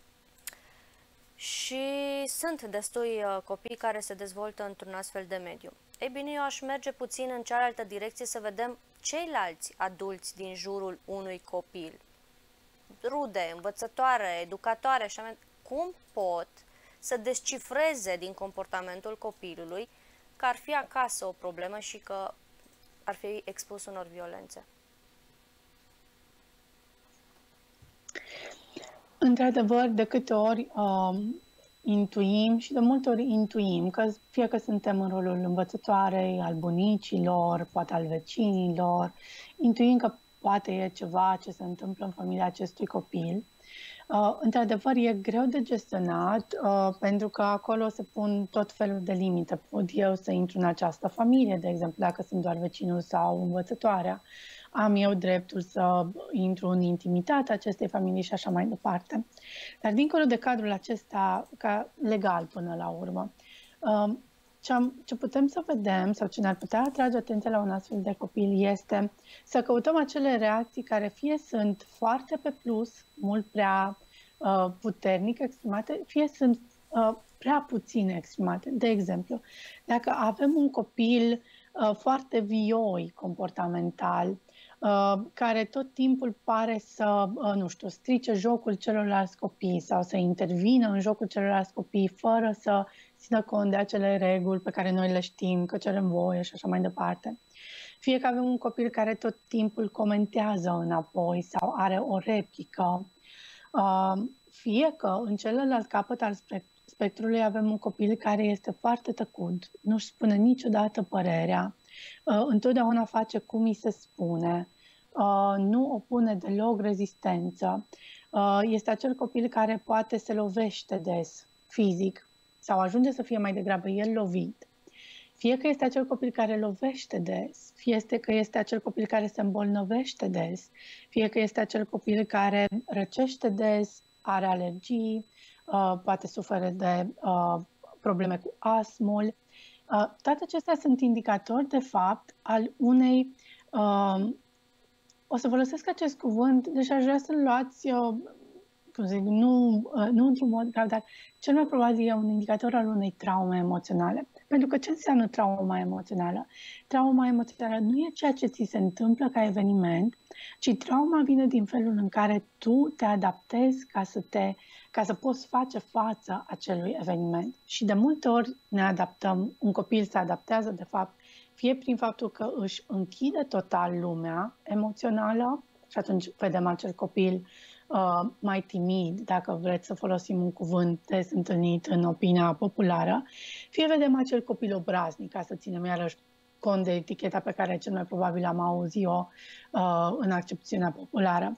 și sunt destui copii care se dezvoltă într-un astfel de mediu. Ei bine, eu aș merge puțin în cealaltă direcție să vedem ceilalți adulți din jurul unui copil, rude, învățătoare, educatoare, așa, cum pot să descifreze din comportamentul copilului că ar fi acasă o problemă și că ar fi expus unor violențe.
Într-adevăr, de câte ori intuim și de multe ori intuim că fie că suntem în rolul învățătoarei, al bunicilor, poate al vecinilor, intuim că poate e ceva ce se întâmplă în familia acestui copil Într-adevăr, e greu de gestionat pentru că acolo se pun tot felul de limite. Pot eu să intru în această familie, de exemplu, dacă sunt doar vecinul sau învățătoarea. Am eu dreptul să intru în intimitatea acestei familii și așa mai departe. Dar dincolo de cadrul acesta, ca legal până la urmă, ce putem să vedem sau ce ne-ar putea atrage atenția la un astfel de copil este să căutăm acele reacții care fie sunt foarte pe plus, mult prea puternic exprimate, fie sunt prea puțin exprimate. De exemplu, dacă avem un copil foarte vioi comportamental, care tot timpul pare să, nu știu, strice jocul celorlalți copii sau să intervină în jocul celorlalți copii fără să țină cont de acele reguli pe care noi le știm, că cerem voie și așa mai departe. Fie că avem un copil care tot timpul comentează înapoi sau are o replică, fie că în celălalt capăt al spectrului avem un copil care este foarte tăcut, nu-și spune niciodată părerea, întotdeauna face cum îi se spune, nu opune deloc rezistență. Este acel copil care poate se lovește des fizic sau ajunge să fie mai degrabă el lovit. Fie că este acel copil care lovește des, fie că este acel copil care se îmbolnăvește des, fie că este acel copil care răcește des, are alergii, poate suferă de probleme cu astmul. Toate acestea sunt indicatori, de fapt, al unei... o să folosesc acest cuvânt, deci aș vrea să-l luați, cum zic, nu într-un mod grav, dar cel mai probabil e un indicator al unei traume emoționale. Pentru că ce înseamnă trauma emoțională? Trauma emoțională nu e ceea ce ți se întâmplă ca eveniment, ci trauma vine din felul în care tu te adaptezi ca să poți face față acelui eveniment. Și de multe ori ne adaptăm, un copil se adaptează, de fapt, fie prin faptul că își închide total lumea emoțională și atunci vedem acel copil mai timid, dacă vreți să folosim un cuvânt des întâlnit în opinia populară, fie vedem acel copil obraznic, ca să ținem iarăși cont de eticheta pe care cel mai probabil am auzit-o în accepțiunea populară.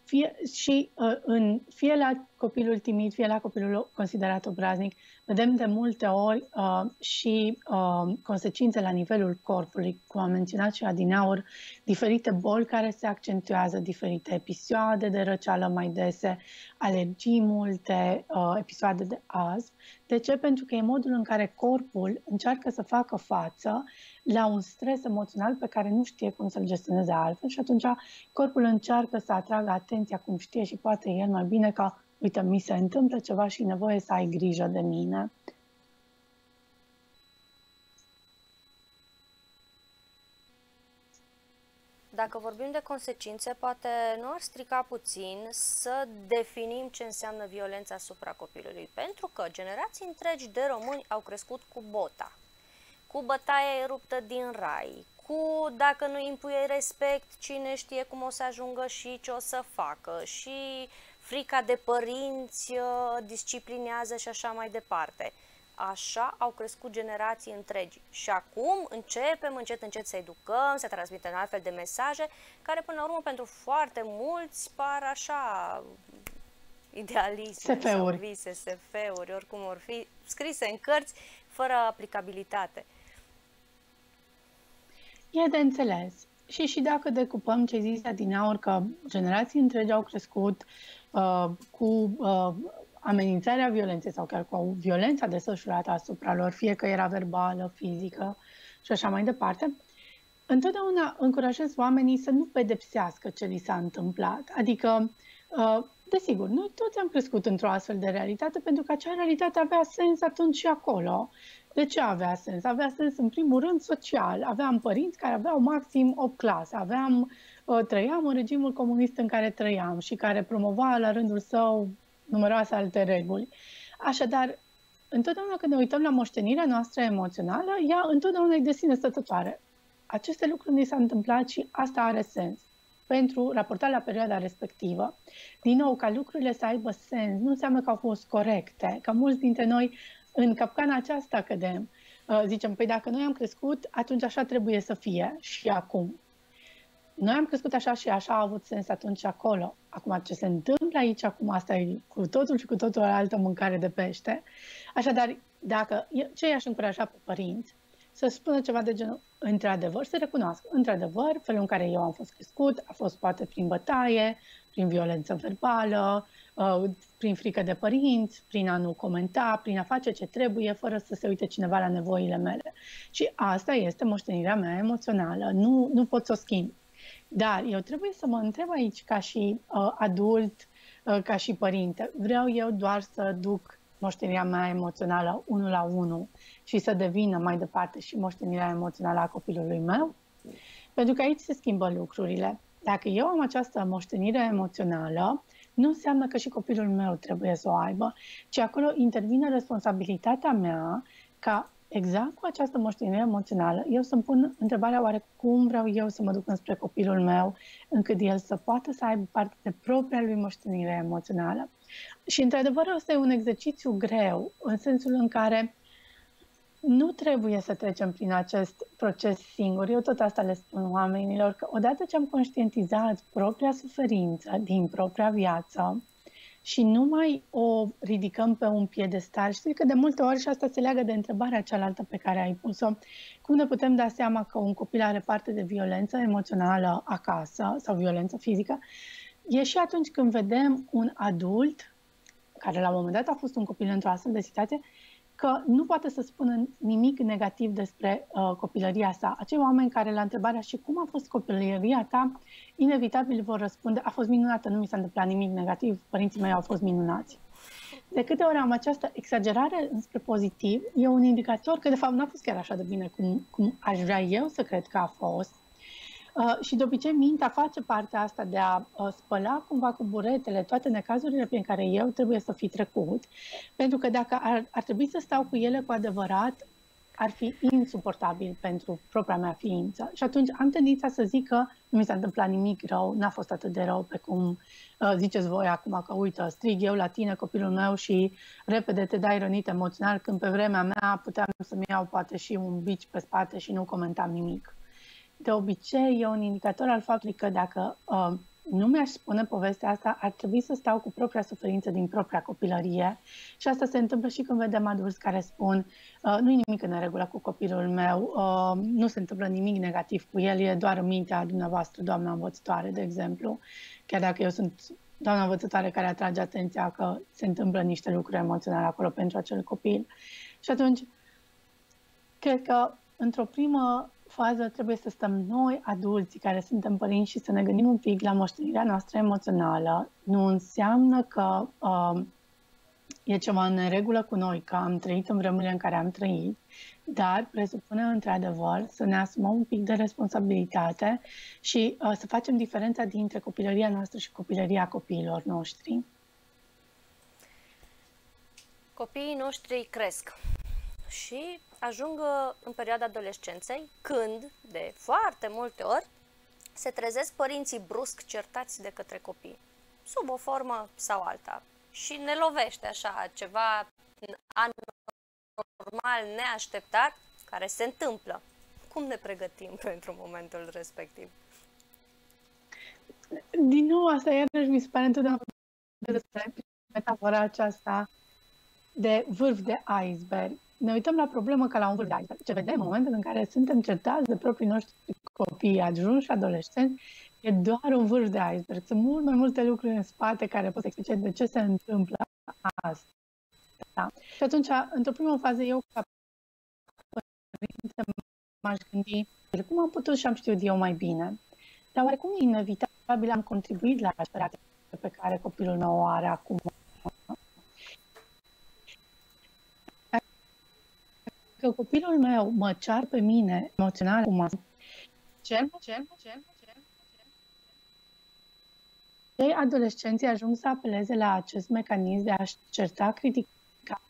Fie la copilul timid, fie la copilul considerat obraznic, vedem de multe ori și consecințe la nivelul corpului, cum am menționat și adineauri, diferite boli care se accentuează, diferite episoade de răceală mai dese, alergii multe, episoade de astm. De ce? Pentru că e modul în care corpul încearcă să facă față la un stres emoțional pe care nu știe cum să-l gestioneze altfel și atunci corpul încearcă să atragă atenția cum știe și poate el mai bine că, uite, mi se întâmplă ceva și e nevoie să ai grijă de mine.
Dacă vorbim de consecințe, poate nu ar strica puțin să definim ce înseamnă violența asupra copilului, pentru că generații întregi de români au crescut cu bota, cu bătaia eruptă din rai, cu dacă nu impuiei respect, cine știe cum o să ajungă și ce o să facă, și frica de părinți disciplinează și așa mai departe. Așa au crescut generații întregi și acum începem încet să educăm, să transmitem altfel de mesaje care până la urmă pentru foarte mulți par așa idealisme sau vise, SF-uri, oricum or fi scrise în cărți fără aplicabilitate.
E de înțeles. Și dacă decupăm ce zis adineauri că generații întregi au crescut cu amenințarea violenței sau chiar cu violența desfășurată asupra lor, fie că era verbală, fizică și așa mai departe, întotdeauna încurajez oamenii să nu pedepsească ce li s-a întâmplat. Adică, desigur, noi toți am crescut într-o astfel de realitate pentru că acea realitate avea sens atunci și acolo. De ce avea sens? Avea sens în primul rând social. Aveam părinți care aveau maxim 8 clase. Trăiam în regimul comunist în care trăiam și care promova la rândul său numeroase alte reguli. Așadar, întotdeauna când ne uităm la moștenirea noastră emoțională, ea întotdeauna e de sine stătătoare. Aceste lucruri ni s-au întâmplat și asta are sens pentru raportarea la perioada respectivă. Din nou, ca lucrurile să aibă sens, nu înseamnă că au fost corecte, că mulți dintre noi în capcana aceasta cădem. Zicem, păi dacă noi am crescut, atunci așa trebuie să fie și acum. noi am crescut așa și așa a avut sens atunci acolo. Acum ce se întâmplă aici, acum asta e cu totul și cu totul altă mâncare de pește. Așadar, ce i-aș încuraja pe părinți? Să spună ceva de genul, într-adevăr, să recunoască, într-adevăr, felul în care eu am fost crescut a fost poate prin bătaie, prin violență verbală, prin frică de părinți, prin a nu comenta, prin a face ce trebuie, fără să se uite cineva la nevoile mele. Și asta este moștenirea mea emoțională, nu pot să o schimb. Dar eu trebuie să mă întreb aici ca și adult, ca și părinte, vreau eu doar să duc moștenirea mea emoțională 1-1 și să devină mai departe și moștenirea emoțională a copilului meu? Pentru că aici se schimbă lucrurile. Dacă eu am această moștenire emoțională, nu înseamnă că și copilul meu trebuie să o aibă, ci acolo intervine responsabilitatea mea ca exact cu această moștenire emoțională, eu să-mi pun întrebarea oare cum vreau eu să mă duc înspre copilul meu, încât el să poată să aibă parte de propria lui moștenire emoțională. Și într-adevăr ăsta e un exercițiu greu, în sensul în care nu trebuie să trecem prin acest proces singur. Eu tot asta le spun oamenilor, că odată ce am conștientizat propria suferință din propria viață și nu mai o ridicăm pe un piedestal, știi că de multe ori, și asta se leagă de întrebarea cealaltă pe care ai pus-o, cum ne putem da seama că un copil are parte de violență emoțională acasă sau violență fizică, e și atunci când vedem un adult, care la un moment dat a fost un copil într-o astfel de situație, că nu poate să spună nimic negativ despre copilăria sa. Acei oameni care la întrebarea și cum a fost copilăria ta, inevitabil vor răspunde, a fost minunată, nu mi s-a întâmplat nimic negativ, părinții mei au fost minunați. De câte ori am această exagerare înspre pozitiv, e un indicator că de fapt n-a fost chiar așa de bine cum aș vrea eu să cred că a fost. Și de obicei mintea face partea asta de a spăla cumva cu buretele toate necazurile prin care eu trebuie să fi trecut, pentru că dacă ar trebui să stau cu ele cu adevărat, ar fi insuportabil pentru propria mea ființă. Și atunci am tendința să zic că nu mi s-a întâmplat nimic rău, n-a fost atât de rău pe cum ziceți voi acum că, uite, strig eu la tine, copilul meu, și repede te dai rănit emoțional, când pe vremea mea puteam să-mi iau poate și un bici pe spate și nu comentam nimic. De obicei, e un indicator al faptului că dacă nu mi-aș spune povestea asta, ar trebui să stau cu propria suferință din propria copilărie. Și asta se întâmplă și când vedem adulți care spun nu-i nimic în regulă cu copilul meu, nu se întâmplă nimic negativ cu el, e doar în mintea dumneavoastră, doamna învățătoare, de exemplu. Chiar dacă eu sunt doamna învățătoare care atrage atenția că se întâmplă niște lucruri emoționale acolo pentru acel copil. Și atunci, cred că într-o primă fază trebuie să stăm noi, adulții care suntem părinți, și să ne gândim un pic la moștenirea noastră emoțională. Nu înseamnă că e ceva în neregulă cu noi, că am trăit în vremurile în care am trăit, dar presupune într-adevăr să ne asumăm un pic de responsabilitate și să facem diferența dintre copilăria noastră și copilăria copiilor noștri.
Copiii noștri cresc și ajung în perioada adolescenței, când, de foarte multe ori, se trezesc părinții brusc certați de către copii, sub o formă sau alta. Și ne lovește așa ceva anormal, neașteptat, care se întâmplă. Cum ne pregătim pentru momentul respectiv?
Din nou, asta iarăși mi se pare întotdeauna despre metafora aceasta de vârf de iceberg. Ne uităm la problemă ca la un vârf de iceberg. Ce vedem în momentul în care suntem certați de proprii noștri copii ajunși și adolescenți, e doar un vârf de iceberg. Sunt mult mai multe lucruri în spate care pot să explice de ce se întâmplă asta. Și atunci, într-o primă fază, eu ca părinte m-aș gândi cum am putut și am știut eu mai bine. Dar oarecum inevitabil am contribuit la această pe care copilul meu o are acum. Că copilul meu mă cear pe mine emoțional acum, cei adolescenții ajung să apeleze la acest mecanism de a-și certa, critica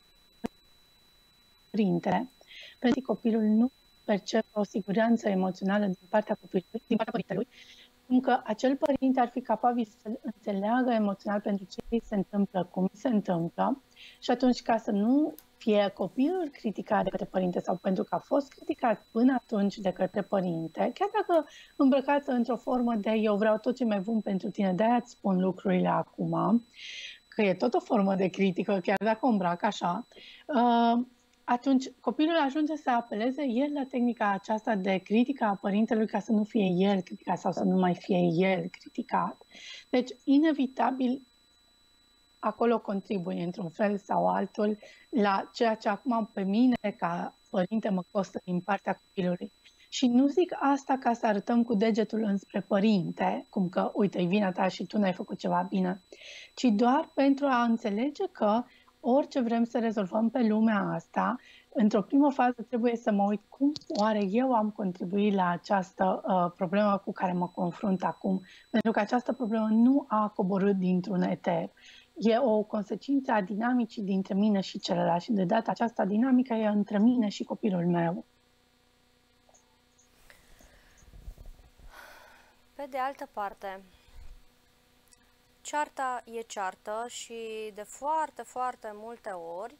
părintele, pentru că copilul nu percepe o siguranță emoțională din partea copilului, din partea părintelui, cum că acel părinte ar fi capabil să înțeleagă emoțional pentru ce se întâmplă, cum se întâmplă, și atunci, ca să nu fie copilul criticat de către părinte sau pentru că a fost criticat până atunci de către părinte, chiar dacă îmbrăcat într-o formă de eu vreau tot ce mai bun pentru tine, de-aia îți spun lucrurile acum, că e tot o formă de critică, chiar dacă o îmbrac așa, atunci copilul ajunge să apeleze el la tehnica aceasta de critică a părintelui ca să nu fie el criticat sau să nu mai fie el criticat. Deci, inevitabil, acolo contribuie într-un fel sau altul la ceea ce acum pe mine ca părinte mă costă din partea copilului. Și nu zic asta ca să arătăm cu degetul înspre părinte, cum că, uite, e vina ta și tu n-ai făcut ceva bine, ci doar pentru a înțelege că orice vrem să rezolvăm pe lumea asta, într-o primă fază trebuie să mă uit cum oare eu am contribuit la această problemă cu care mă confrunt acum, pentru că această problemă nu a coborât dintr-un eter. E o consecință a dinamicii dintre mine și celălalt și de data aceasta dinamica e între mine și copilul meu.
Pe de altă parte, cearta e ceartă și de foarte, foarte multe ori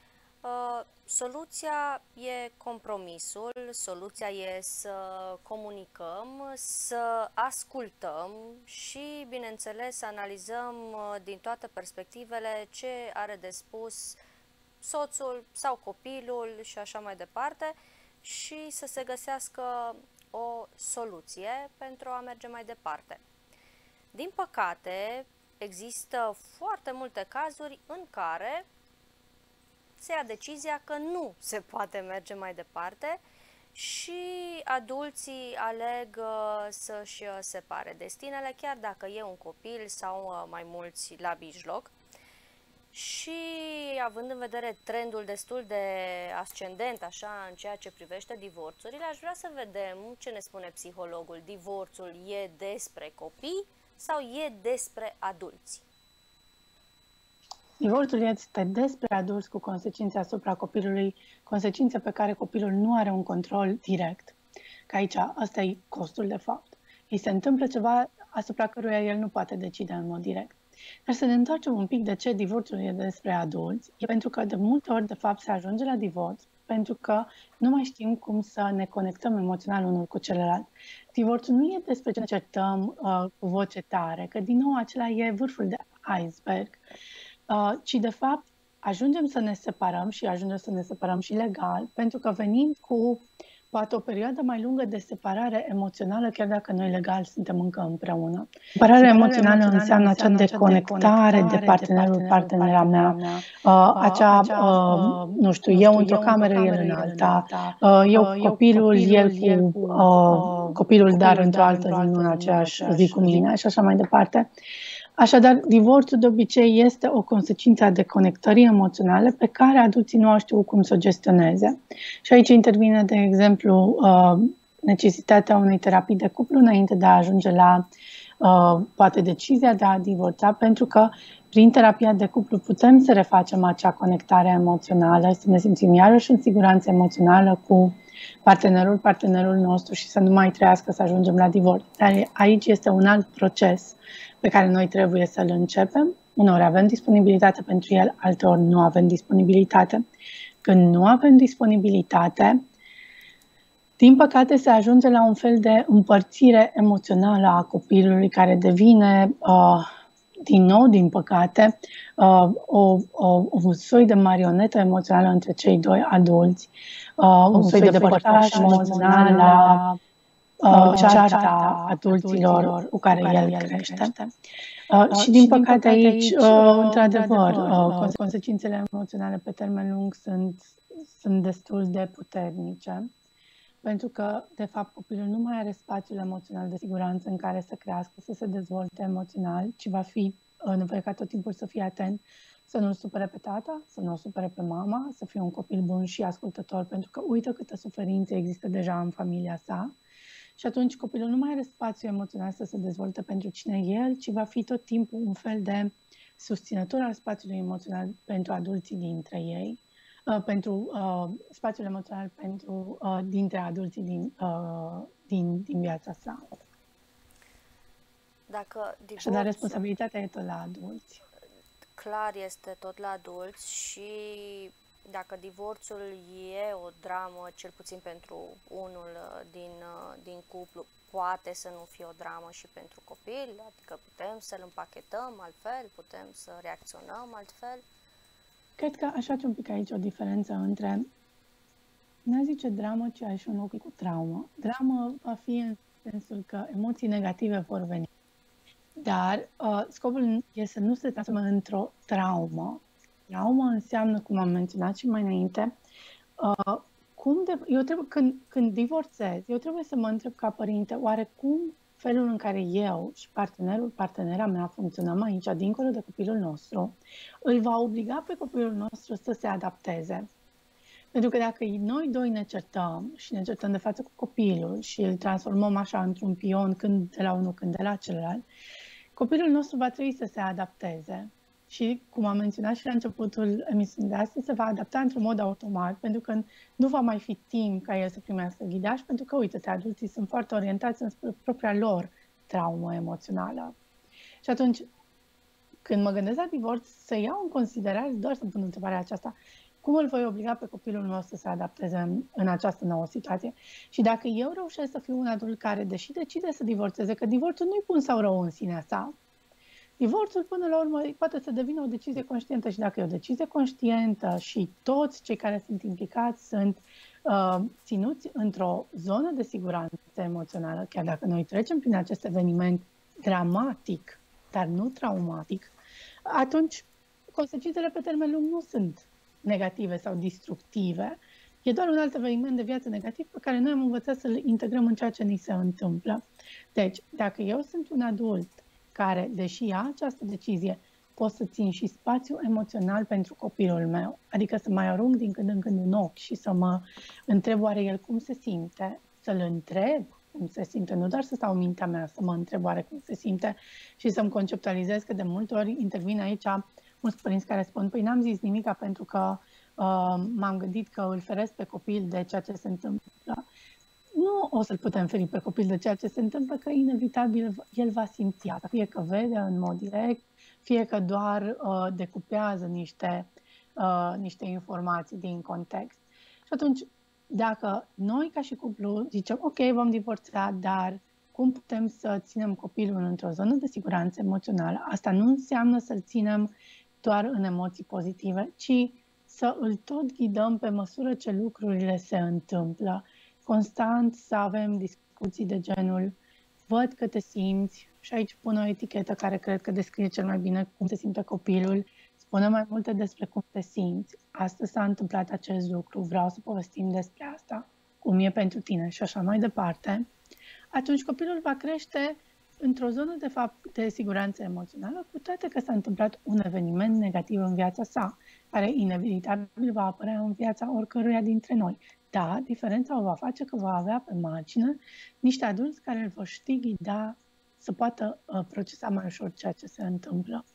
soluția e compromisul, soluția e să comunicăm, să ascultăm și, bineînțeles, să analizăm din toate perspectivele ce are de spus soțul sau copilul și așa mai departe și să se găsească o soluție pentru a merge mai departe. Din păcate, există foarte multe cazuri în care se ia decizia că nu se poate merge mai departe și adulții aleg să-și separe destinele, chiar dacă e un copil sau mai mulți la mijloc. Și având în vedere trendul destul de ascendent așa în ceea ce privește divorțurile, aș vrea să vedem ce ne spune psihologul. Divorțul e despre copii sau e despre adulți?
Divorțul este despre adulți cu consecințe asupra copilului, consecințe pe care copilul nu are un control direct. Că aici, ăsta e costul de fapt. Îi se întâmplă ceva asupra căruia el nu poate decide în mod direct. Dar să ne întoarcem un pic de ce divorțul e despre adulți. E pentru că de multe ori, de fapt, se ajunge la divorț pentru că nu mai știm cum să ne conectăm emoțional unul cu celălalt. Divorțul nu e despre ce ne certăm cu voce tare, că din nou acela e vârful de iceberg, ci de fapt ajungem să ne separăm și ajungem să ne separăm și legal, pentru că venim cu poate o perioadă mai lungă de separare emoțională, chiar dacă noi legal suntem încă împreună. Separarea emoțională înseamnă acea deconectare de partenerul, partenera mea, nu știu, eu într-o cameră, el în alta, eu cu copilul, el cu copilul, dar într-o altă zi, nu în aceeași zi cu mine și așa mai departe. Așadar, divorțul de obicei este o consecință a deconectării emoționale pe care adulții nu au știut cum să o gestioneze. Și aici intervine, de exemplu, necesitatea unei terapii de cuplu înainte de a ajunge la, poate, decizia de a divorța, pentru că prin terapia de cuplu putem să refacem acea conectare emoțională, să ne simțim iarăși în siguranță emoțională cu partenerul nostru și să nu mai trăiască să ajungem la divorț. Dar aici este un alt proces pe care noi trebuie să-l începem. Uneori avem disponibilitate pentru el, alteori nu avem disponibilitate. Când nu avem disponibilitate, din păcate se ajunge la un fel de împărțire emoțională a copilului care devine, din nou, din păcate, un soi de marionetă emoțională între cei doi adulți, un soi de părtaș emoțional la cearta adulților cu care el crește. Și din păcate aici, într-adevăr, consecințele emoționale pe termen lung sunt destul de puternice, pentru că, de fapt, copilul nu mai are spațiul emoțional de siguranță în care să crească, să se dezvolte emoțional, ci va fi nevoie ca tot timpul să fie atent, să nu-l supere pe tata, să nu o supere pe mama, să fie un copil bun și ascultător, pentru că uită câtă suferință există deja în familia sa. Și atunci copilul nu mai are spațiu emoțional să se dezvolte pentru cine e el, ci va fi tot timpul un fel de susținător al spațiului emoțional pentru adulții dintre ei, pentru spațiul emoțional pentru dintre adulții din viața sa.
Dacă
Așadar, responsabilitatea e tot la adulți.
Clar este tot la adulți și dacă divorțul e o dramă, cel puțin pentru unul din cuplu, poate să nu fie o dramă și pentru copil, adică putem să-l împachetăm altfel, putem să reacționăm altfel.
Cred că aș face un pic aici o diferență între, n-aș zice dramă, ci aș înlocui cu traumă. Dramă va fi în sensul că emoții negative vor veni, dar scopul este să nu se transforme într-o traumă. Traumă înseamnă, cum am menționat și mai înainte, când divorțez, eu trebuie să mă întreb ca părinte, oare cum felul în care eu și partenera mea funcționăm aici, dincolo de copilul nostru, îl va obliga pe copilul nostru să se adapteze. Pentru că dacă noi doi ne certăm și ne certăm de față cu copilul și îl transformăm așa într-un pion când de la unul, când de la celălalt, copilul nostru va trebui să se adapteze. Și, cum am menționat și la începutul emisiunii de astăzi, se va adapta într-un mod automat, pentru că nu va mai fi timp ca el să primească ghidaj, pentru că, uite-te, adulții sunt foarte orientați înspre propria lor traumă emoțională. Și atunci, când mă gândesc la divorț, să iau în considerare, doar să-mi pun întrebarea aceasta, cum îl voi obliga pe copilul nostru să se adapteze în această nouă situație? Și dacă eu reușesc să fiu un adult care, deși decide să divorțeze, că divorțul nu-i bun sau rău în sinea sa, divorțul, până la urmă, poate să devină o decizie conștientă și dacă e o decizie conștientă și toți cei care sunt implicați sunt ținuți într-o zonă de siguranță emoțională, chiar dacă noi trecem prin acest eveniment dramatic, dar nu traumatic, atunci consecințele pe termen lung nu sunt negative sau destructive. E doar un alt eveniment de viață negativ pe care noi am învățat să-l integrăm în ceea ce ni se întâmplă. Deci, dacă eu sunt un adult care, deși ia această decizie, pot să țin și spațiu emoțional pentru copilul meu. Adică să mai arunc din când în când un ochi și să mă întreb oare el cum se simte, să-l întreb cum se simte, nu doar să stau în mintea mea, să mă întreb oare cum se simte și să-mi conceptualizez, că de multe ori intervin aici mulți părinți care spun, păi n-am zis nimica pentru că m-am gândit că îl feresc pe copil de ceea ce se întâmplă. Nu o să-l putem feri pe copil de ceea ce se întâmplă, că inevitabil el va simți asta, fie că vede în mod direct, fie că doar decupează niște informații din context. Și atunci, dacă noi ca și cuplu zicem, ok, vom divorța, dar cum putem să ținem copilul într-o zonă de siguranță emoțională? Asta nu înseamnă să-l ținem doar în emoții pozitive, ci să îl tot ghidăm pe măsură ce lucrurile se întâmplă. Constant să avem discuții de genul văd că te simți și aici pun o etichetă care cred că descrie cel mai bine cum se simte copilul, spune mai multe despre cum te simți, astăzi s-a întâmplat acest lucru, vreau să povestim despre asta, cum e pentru tine și așa mai departe, atunci copilul va crește într-o zonă de siguranță emoțională, cu toate că s-a întâmplat un eveniment negativ în viața sa, care inevitabil va apărea în viața oricăruia dintre noi. Da, diferența o va face că va avea pe margine niște adulți care îl vor ști ghida să poată procesa mai ușor ceea ce se întâmplă.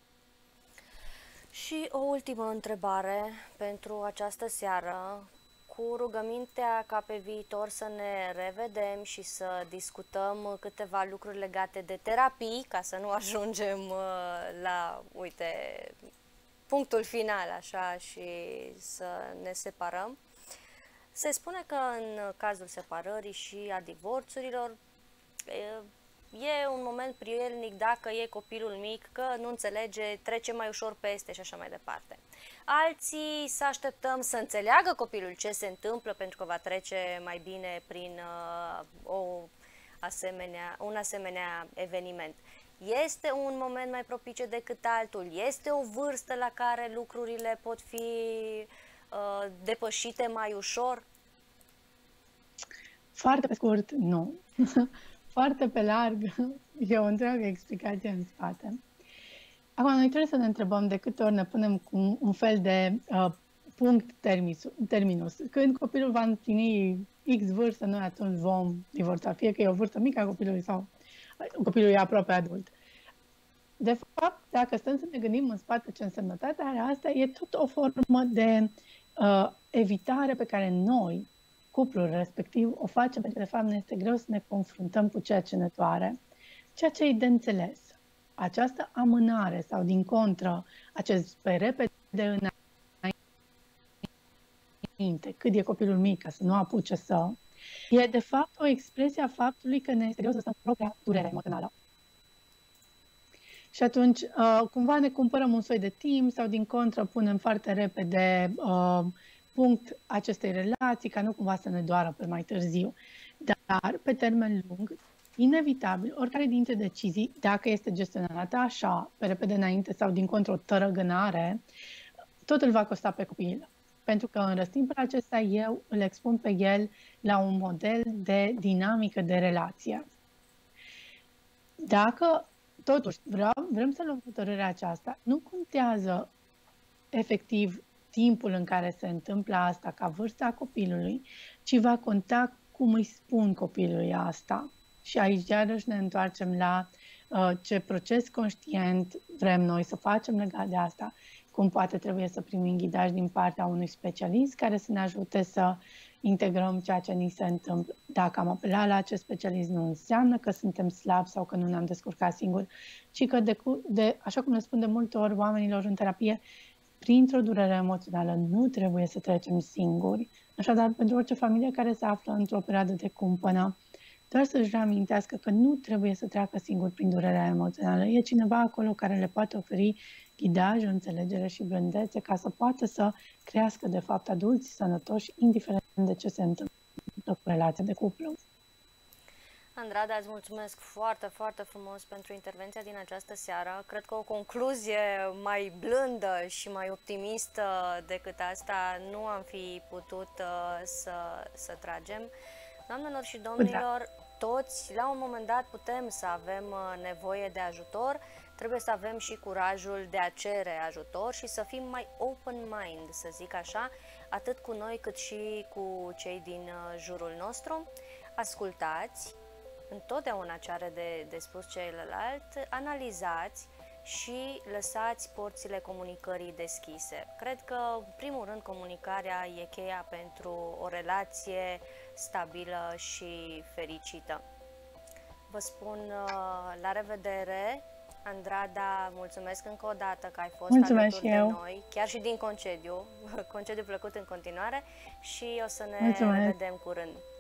Și o ultimă întrebare pentru această seară, cu rugămintea ca pe viitor să ne revedem și să discutăm câteva lucruri legate de terapii, ca să nu ajungem la, uite, punctul final, așa, și să ne separăm. Se spune că în cazul separării și a divorțurilor e un moment prielnic dacă e copilul mic, că nu înțelege, trece mai ușor peste și așa mai departe. Alții să așteptăm să înțeleagă copilul ce se întâmplă pentru că va trece mai bine prin un asemenea eveniment. Este un moment mai propice decât altul? Este o vârstă la care lucrurile pot fi depășite mai ușor?
Foarte pe scurt, nu. Foarte pe larg, e o întreagă explicație în spate. Acum, noi trebuie să ne întrebăm de câte ori ne punem cu un fel de punct terminus. Când copilul va împlini X vârstă, noi atunci vom divorța. Fie că e o vârstă mică a copilului sau copilul e aproape adult. De fapt, dacă stăm să ne gândim în spate ce însemnătate are asta, e tot o formă de evitare pe care noi, cuplul respectiv, o facem pentru că, de fapt, ne este greu să ne confruntăm cu ceea ce ne doare, ceea ce e de înțeles. Această amânare sau, din contră, acest pe repede înainte înainte, cât e copilul mic, ca să nu apuce să... E de fapt o expresie a faptului că ne este greu să stăm propria durere emoțională. Și atunci, cumva ne cumpărăm un soi de timp sau, din contră, punem foarte repede punct acestei relații, ca nu cumva să ne doară pe mai târziu. Dar, pe termen lung, inevitabil, oricare dintre decizii, dacă este gestionată așa, pe repede înainte sau, din contră, o tărăgânare, tot îl va costa pe copil. Pentru că în răstimpul acesta eu îl expun pe el la un model de dinamică de relație. Dacă totuși vrem să luăm hotărârea aceasta, nu contează efectiv timpul în care se întâmplă asta ca vârsta copilului, ci va conta cum îi spun copilului asta. Și aici iarăși ne întoarcem la ce proces conștient vrem noi să facem legat de asta, cum poate trebuie să primim ghidaj din partea unui specialist care să ne ajute să integrăm ceea ce ni se întâmplă. Dacă am apelat la acest specialist, nu înseamnă că suntem slabi sau că nu ne-am descurcat singuri, ci că, așa cum ne spun de multe ori oamenilor în terapie, printr-o durere emoțională nu trebuie să trecem singuri. Așadar, pentru orice familie care se află într-o perioadă de cumpănă, doar să-și reamintească că nu trebuie să treacă singur prin durerea emoțională. E cineva acolo care le poate oferi ghidaj, înțelegere și blândețe ca să poată să crească, de fapt, adulți sănătoși, indiferent de ce se întâmplă cu relația de cuplu.
Andrada, îți mulțumesc foarte, foarte frumos pentru intervenția din această seară. Cred că o concluzie mai blândă și mai optimistă decât asta nu am fi putut să tragem. Doamnelor și domnilor, toți, la un moment dat, putem să avem nevoie de ajutor, trebuie să avem și curajul de a cere ajutor și să fim mai open mind, să zic așa, atât cu noi cât și cu cei din jurul nostru. Ascultați, întotdeauna ce are de spus celălalt, analizați și lăsați porțile comunicării deschise. Cred că, în primul rând, comunicarea e cheia pentru o relație stabilă și fericită. Vă spun la revedere. Andrada, mulțumesc încă o dată că ai fost alături de noi, chiar și din concediu, concediu plăcut în continuare, și o să ne revedem curând.